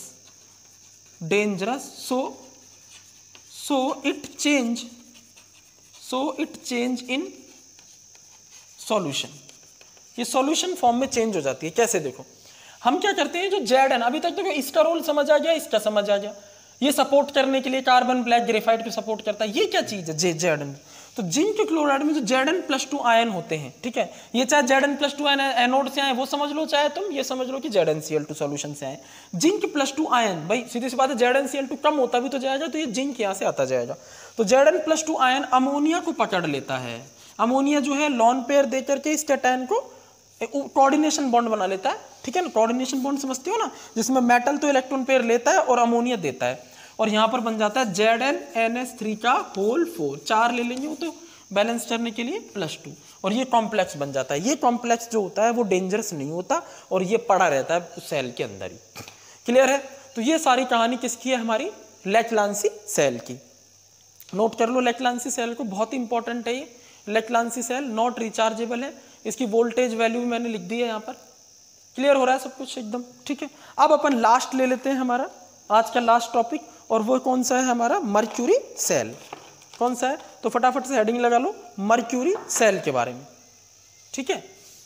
dangerous so so it change so it change in solution, ये सॉल्यूशन फॉर्म में चेंज हो जाती है। कैसे, देखो हम क्या करते हैं, जो जेड एन, अभी तक तो इसका रोल समझ आ गया, इसका समझ आ गया, ये सपोर्ट करने के लिए कार्बन ब्लैक ग्रेफाइट को सपोर्ट करता है, ये क्या चीज है, जे जेड एन। तो जिंक क्लोराइड में जो Z N plus two ion होते हैं, ठीक है, ये चाहे Z N plus two ion anode से आए वो समझ लो, चाहे तुम ये समझ लो कि Z N C L two solution से आए। जिंक प्लस टू आयन, भाई सीधी सी बात है, Z N C L two कम होता भी तो जाएगा, तो ये जिंक यहाँ से आता जाएगा, तो Z N plus two ion ammonia को पकड़ लेता है, अमोनिया जो है लॉन पेयर दे करके इस कैटायन को कोऑर्डिनेशन बॉन्ड बना लेता है, ठीक है ना, कोऑर्डिनेशन बॉन्ड समझते हो ना, जिसमें मेटल तो इलेक्ट्रॉन पेयर लेता है और अमोनिया देता है, और यहाँ पर बन जाता है Z N N H three का होल फोर, चार ले लेंगे वो तो बैलेंस करने के लिए प्लस टू, और ये कॉम्प्लेक्स बन जाता है। ये कॉम्प्लेक्स जो होता है वो डेंजरस नहीं होता और ये पड़ा रहता है सेल के अंदर ही, क्लियर है। तो ये सारी कहानी किसकी है, हमारी लेटलांसी सेल की। नोट कर लो लेटलांसी सेल को, बहुत ही इंपॉर्टेंट है ये। लेटलांसी सेल नॉट रिचार्जेबल है, इसकी वोल्टेज वैल्यू मैंने लिख दी है यहाँ पर, क्लियर हो रहा है सब कुछ एकदम, ठीक है। अब अपन लास्ट ले लेते हैं हमारा आज का लास्ट टॉपिक, और वो कौन सा है हमारा, मर्क्यूरी सेल। कौन सा है, तो फटाफट से हेडिंग लगा लो, मर्क्यूरी सेल के बारे में, ठीक है।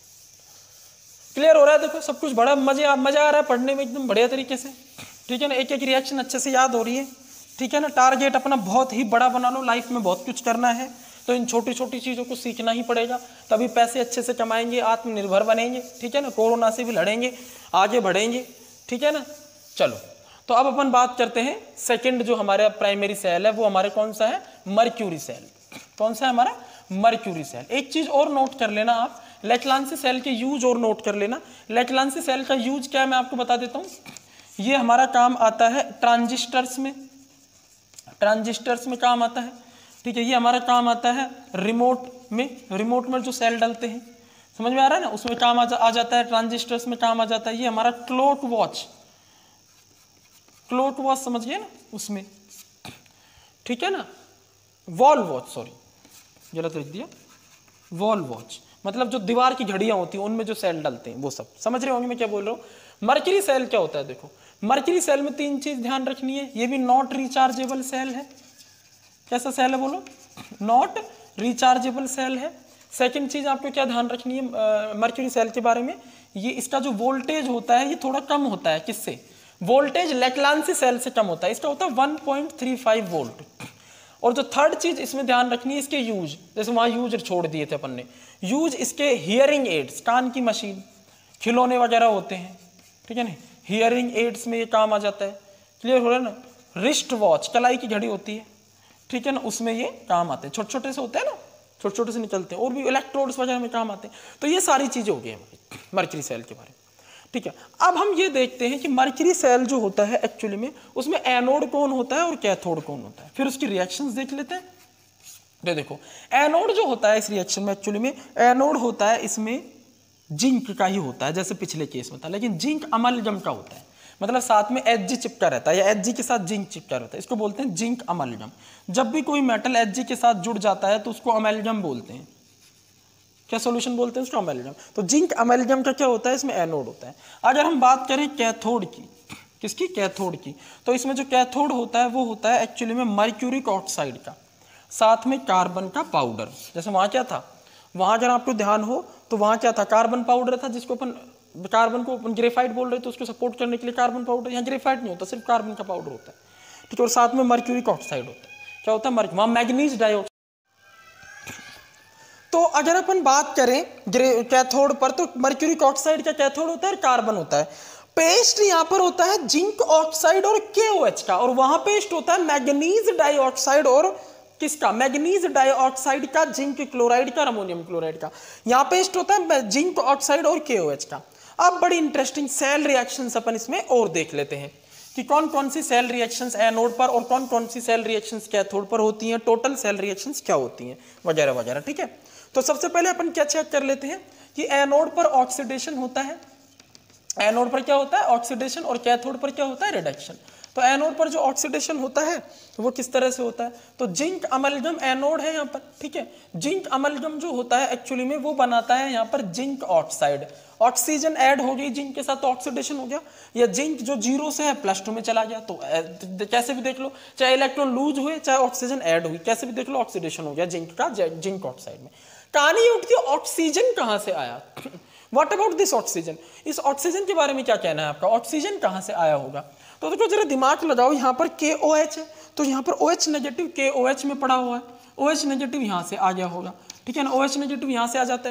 क्लियर हो रहा है, देखो सब कुछ बड़ा मजे मजा आ रहा है पढ़ने में एकदम बढ़िया तरीके से, ठीक है ना, एक एक रिएक्शन अच्छे से याद हो रही है, ठीक है ना। टारगेट अपना बहुत ही बड़ा बना लो, लाइफ में बहुत कुछ करना है, तो इन छोटी छोटी चीज़ों को सीखना ही पड़ेगा, तभी पैसे अच्छे से कमाएंगे, आत्मनिर्भर बनेंगे, ठीक है ना, कोरोना से भी लड़ेंगे, आगे बढ़ेंगे, ठीक है ना। चलो, तो अब अपन बात करते हैं सेकंड जो हमारा प्राइमरी सेल है, वो हमारे कौन सा है, मर्क्यूरी सेल। कौन सा है हमारा, मर्क्यूरी सेल। एक चीज़ और नोट कर लेना आप, लेटलांसी सेल के यूज और नोट कर लेना। लेटलांसी सेल का यूज क्या है मैं आपको बता देता हूँ, ये हमारा काम आता है ट्रांजिस्टर्स में, ट्रांजिस्टर्स में काम आता है, ठीक है। ये हमारा काम आता है रिमोट में, रिमोट में जो सेल डलते हैं, समझ में आ रहा है ना, उसमें काम आ, जा, आ जाता है, ट्रांजिस्टर्स में काम आ जाता है। ये हमारा क्लॉक वॉच, क्लॉक वॉच समझ गए ना उसमें, ठीक है ना, वॉल वॉच, सॉरी गलत लिख दिया, वॉल वॉच मतलब जो दीवार की घड़ियां होती हैं उनमें जो सेल डलते हैं वो सब, समझ रहे होंगे मैं क्या बोल रहा हूँ। मर्क्यूरी सेल क्या होता है, देखो मर्क्यूरी सेल में तीन चीज ध्यान रखनी है, ये भी नॉट रिचार्जेबल सेल है। कैसा सेल है बोलो, नॉट रिचार्जेबल सेल है। सेकंड चीज आपको क्या ध्यान रखनी है मर्क्यूरी सेल के बारे में, ये इसका जो वोल्टेज होता है ये थोड़ा कम होता है। किससे? वोल्टेज लेक्लांसी सेल से कम होता है, इसका होता है one point three five volt. और जो थर्ड चीज इसमें ध्यान रखनी है इसके यूज, जैसे वहां यूज छोड़ दिए थे अपन ने, यूज इसके हियरिंग एड्स, कान की मशीन, खिलौने वगैरह होते हैं, ठीक है ना, हियरिंग एड्स में ये काम आ जाता है। क्लियर हो रहा है ना? रिस्ट वॉच, कलाई की घड़ी होती है, ठीक है ना, उसमें ये काम आते हैं, छोटे छोटे से होते हैं ना, छोटे छोटे से निकलते हैं, और भी इलेक्ट्रोड्स वगैरह में काम आते हैं। तो ये सारी चीजें हो गई हमारी मर्क्यूरी सेल के बारे में, ठीक है। अब हम ये देखते हैं कि मर्क्यूरी सेल जो होता है एक्चुअली में उसमें एनोड कौन होता है और कैथोड कौन होता है, फिर उसकी रिएक्शंस देख लेते हैं। तो देखो एनोड जो होता है इस रिएक्शन में, एक्चुअली में एनोड होता है इसमें जिंक का ही होता है, जैसे पिछले केस में था, लेकिन जिंक अमलगम का होता है, मतलब साथ में एच जी चिपका रहता है या एच जी के साथ जिंक चिपका रहता है, इसको बोलते हैं जिंक अमलगम। जब भी कोई मेटल एच जी के साथ जुड़ जाता है तो उसको अमलगम बोलते हैं। क्या सॉल्यूशन बोलते हैं उसको? अमलगम। तो जिंक अमलगम का क्या होता है? इसमें एनोड होता है। अगर हम बात करें कैथोड की, किसकी? कैथोड की, तो इसमें जो कैथोड होता है वो होता है एक्चुअली में मर्क्यूरिक ऑक्साइड का, साथ में कार्बन का पाउडर। जैसे वहां क्या था, वहां अगर आपको ध्यान हो तो वहां क्या था, कार्बन पाउडर था, जिसको अपन कार्बन को अपन ग्रेफाइट बोल रहे थे, उसको सपोर्ट करने के लिए कार्बन पाउडर। यहाँ ग्रेफाइट नहीं होता, सिर्फ कार्बन का पाउडर होता है, ठीक है। और साथ में मर्क्यूरिक ऑक्साइड होता है। क्या होता है? मर्क्यूरी, वहां मैग्नीज डाइऑक्साइड। तो अगर अपन बात करें कैथोड पर, तो मर्क्यूरिक ऑक्साइड का कैथोड होता है और कार्बन होता है। पेस्ट यहाँ पर होता है जिंक ऑक्साइड और के ओ एच का, और वहां पेस्ट होता है मैग्नीज डाइऑक्साइड और किसका? मैग्नीज डाइऑक्साइड का, जिंक क्लोराइड का, अमोनियम क्लोराइड का। यहाँ पेस्ट होता है जिंक ऑक्साइड और के ओ एच का। अब बड़ी इंटरेस्टिंग सेल रिएक्शंस अपन इसमें और देख लेते हैं कि कौन कौन सी सेल रिएक्शंस एनोड पर और कौन कौन सी सेल रिएक्शंस कैथोड पर होती हैं, टोटल सेल रिएक्शंस क्या होती हैं वगैरह वगैरह, ठीक है। तो सबसे पहले अपन क्या चेक कर लेते हैं कि एनोड पर ऑक्सीडेशन होता है, एनोड पर क्या होता है? ऑक्सीडेशन, और कैथोड पर क्या होता है? रिडक्शन। तो एनोड पर जो ऑक्सीडेशन होता है तो वो किस तरह से होता है? तो जिंक अमलगम एनोड है यहाँ पर, ठीक है। जिंक अमलगम जो होता है एक्चुअली में वो बनाता है यहाँ पर जिंक ऑक्साइड। ऑक्सीजन ऐड हो गई जिंक के साथ तो ऑक्सीडेशन हो गया, या जिंक जो जीरो से है प्लस टू में चला गया, तो कैसे भी देख लो, चाहे इलेक्ट्रॉन लूज हुए चाहे ऑक्सीजन ऐड हुई, कैसे भी देख लो ऑक्सीडेशन हो गया जिंक का, जिंक ऑक्साइड में। कहानी ये उठती है ऑक्सीजन कहां से आया? What about this oxygen? इस ऑक्सीजन के बारे में क्या कहना है आपका? ऑक्सीजन कहां से आया होगा? तो देखो जरा दिमाग लगाओ, यहाँ पर के ओ एच है, तो यहाँ पर OH नेगेटिव के ओ एच में पड़ा हुआ है, OH नेगेटिव यहाँ से आ गया होगा, ठीक है ना। OH नेगेटिव यहाँ से आ जाता है,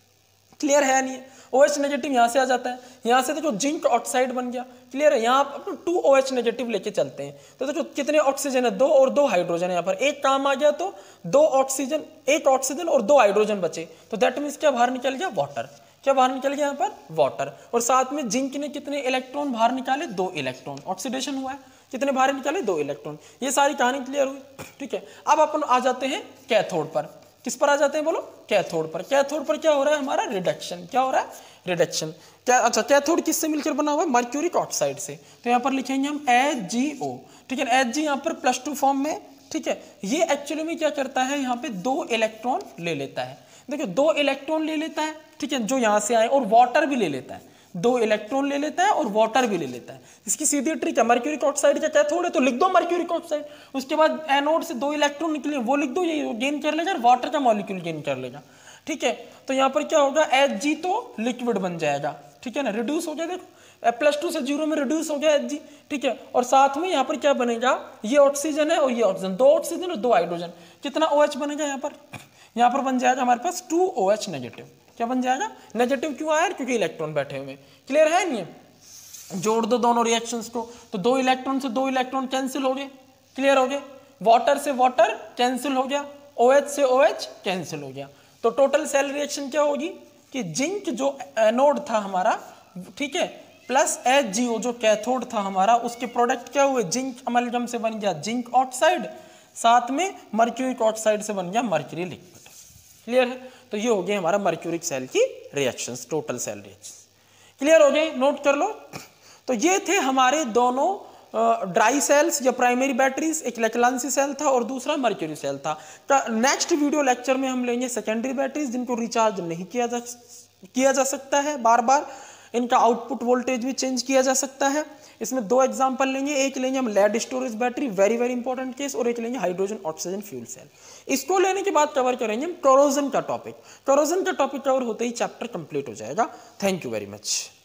क्लियर है नहीं है? OH नेगेटिव यहाँ से आ जाता है, यहाँ से देखो जिंक ऑक्साइड बन गया, क्लियर है। यहाँ पर टू OH नेगेटिव लेके चलते हैं, तो देखो कितने ऑक्सीजन है? दो, और दो हाइड्रोजन है। यहाँ पर एक काम आ गया तो दो ऑक्सीजन, एक ऑक्सीजन और दो हाइड्रोजन बचे, तो दैट मीन्स क्या बाहर निकल गया? वाटर। क्या बाहर निकल गया यहाँ पर? वाटर। और साथ में जिंक ने कितने इलेक्ट्रॉन बाहर निकाले? दो इलेक्ट्रॉन। ऑक्सीडेशन हुआ है, कितने बाहर निकाले? दो इलेक्ट्रॉन। ये सारी कहानी क्लियर हुई, ठीक है। अब अपन आ जाते हैं कैथोड पर। किस पर आ जाते हैं बोलो? कैथोड पर। कैथोड पर क्या हो रहा है हमारा? रिडक्शन। क्या हो रहा है? रिडक्शन। क्या? अच्छा, कैथोड किससे मिलकर बना हुआ है? मर्क्यूरिक ऑक्साइड से। तो यहाँ पर लिखेंगे हम एच जी ओ, ठीक है। एच जी यहाँ पर प्लस टू फॉर्म में, ठीक है। ये एक्चुअली में क्या करता है? यहाँ पे दो इलेक्ट्रॉन ले लेता है, देखो दो इलेक्ट्रॉन ले लेता है, ठीक है, जो यहाँ से आए, और वाटर भी ले लेता है, दो इलेक्ट्रॉन ले लेता है और वाटर भी ले लेता है। इसकी सीधी ट्रिक है, मर्क्यूरिक ऑक्साइड का कैथोड है तो लिख दो मर्क्यूरिक ऑक्साइड, उसके बाद एनोड से दो इलेक्ट्रॉन निकले वो लिख दो, ये गेन कर लेगा, वाटर का मॉलिक्यूल गेन कर लेगा, ठीक है। तो यहाँ पर क्या होगा? एच जी तो लिक्विड बन जाएगा, ठीक है ना, रिड्यूस हो गया, देखो प्लस टू से जीरो में रिड्यूस हो गया एच जी, ठीक है। और साथ में यहाँ पर क्या बनेगा? ये ऑक्सीजन है और ये ऑक्सीजन, दो ऑक्सीजन और दो हाइड्रोजन, कितना ओ एच बनेगा यहाँ पर? यहाँ पर बन जाएगा हमारे पास टू ओ एच नेगेटिव। क्या बन जाएगा? नेगेटिव क्यों आया? क्योंकि इलेक्ट्रॉन बैठे हुए, क्लियर है नहीं? जोड़ दो दोनों रिएक्शंस को, तो दो इलेक्ट्रॉन से दो इलेक्ट्रॉन कैंसिल हो गए, क्लियर हो गए। वाटर से वाटर कैंसिल हो गया, OH से OH कैंसिल हो गया। तो टोटल सेल रिएक्शन क्या होगी कि जिंक जो एनोड था हमारा, ठीक है, प्लस एच जी ओ जो कैथोड था हमारा, उसके प्रोडक्ट क्या हुए? जिंक अमलगम से बन गया जिंक ऑक्साइड, साथ में मर्क्यूरिक ऑक्साइड से बन गया मर्क्यूरी लिक्विड, क्लियर है। तो ये हो गया हमारा मर्क्यूरिक सेल की reactions, total cell reactions, clear हो गए? नोट कर लो। तो ये थे हमारे दोनों ड्राई सेल्स या प्राइमरी बैटरीज, एक लेक्लांसी सेल था और दूसरा मर्क्यूरी सेल था। नेक्स्ट वीडियो लेक्चर में हम लेंगे सेकेंडरी बैटरीज, जिनको रिचार्ज नहीं किया जा किया जा सकता है बार बार, इनका आउटपुट वोल्टेज भी चेंज किया जा सकता है। इसमें दो एग्जांपल लेंगे, एक लेंगे हम lead storage battery, very very important case, और एक लेंगे हाइड्रोजन ऑक्सीजन फ्यूल सेल। इसको लेने के बाद कवर करेंगे हम कोरोजन का टॉपिक। कोरोजन का टॉपिक कवर होते ही चैप्टर कंप्लीट हो जाएगा। Thank you very much.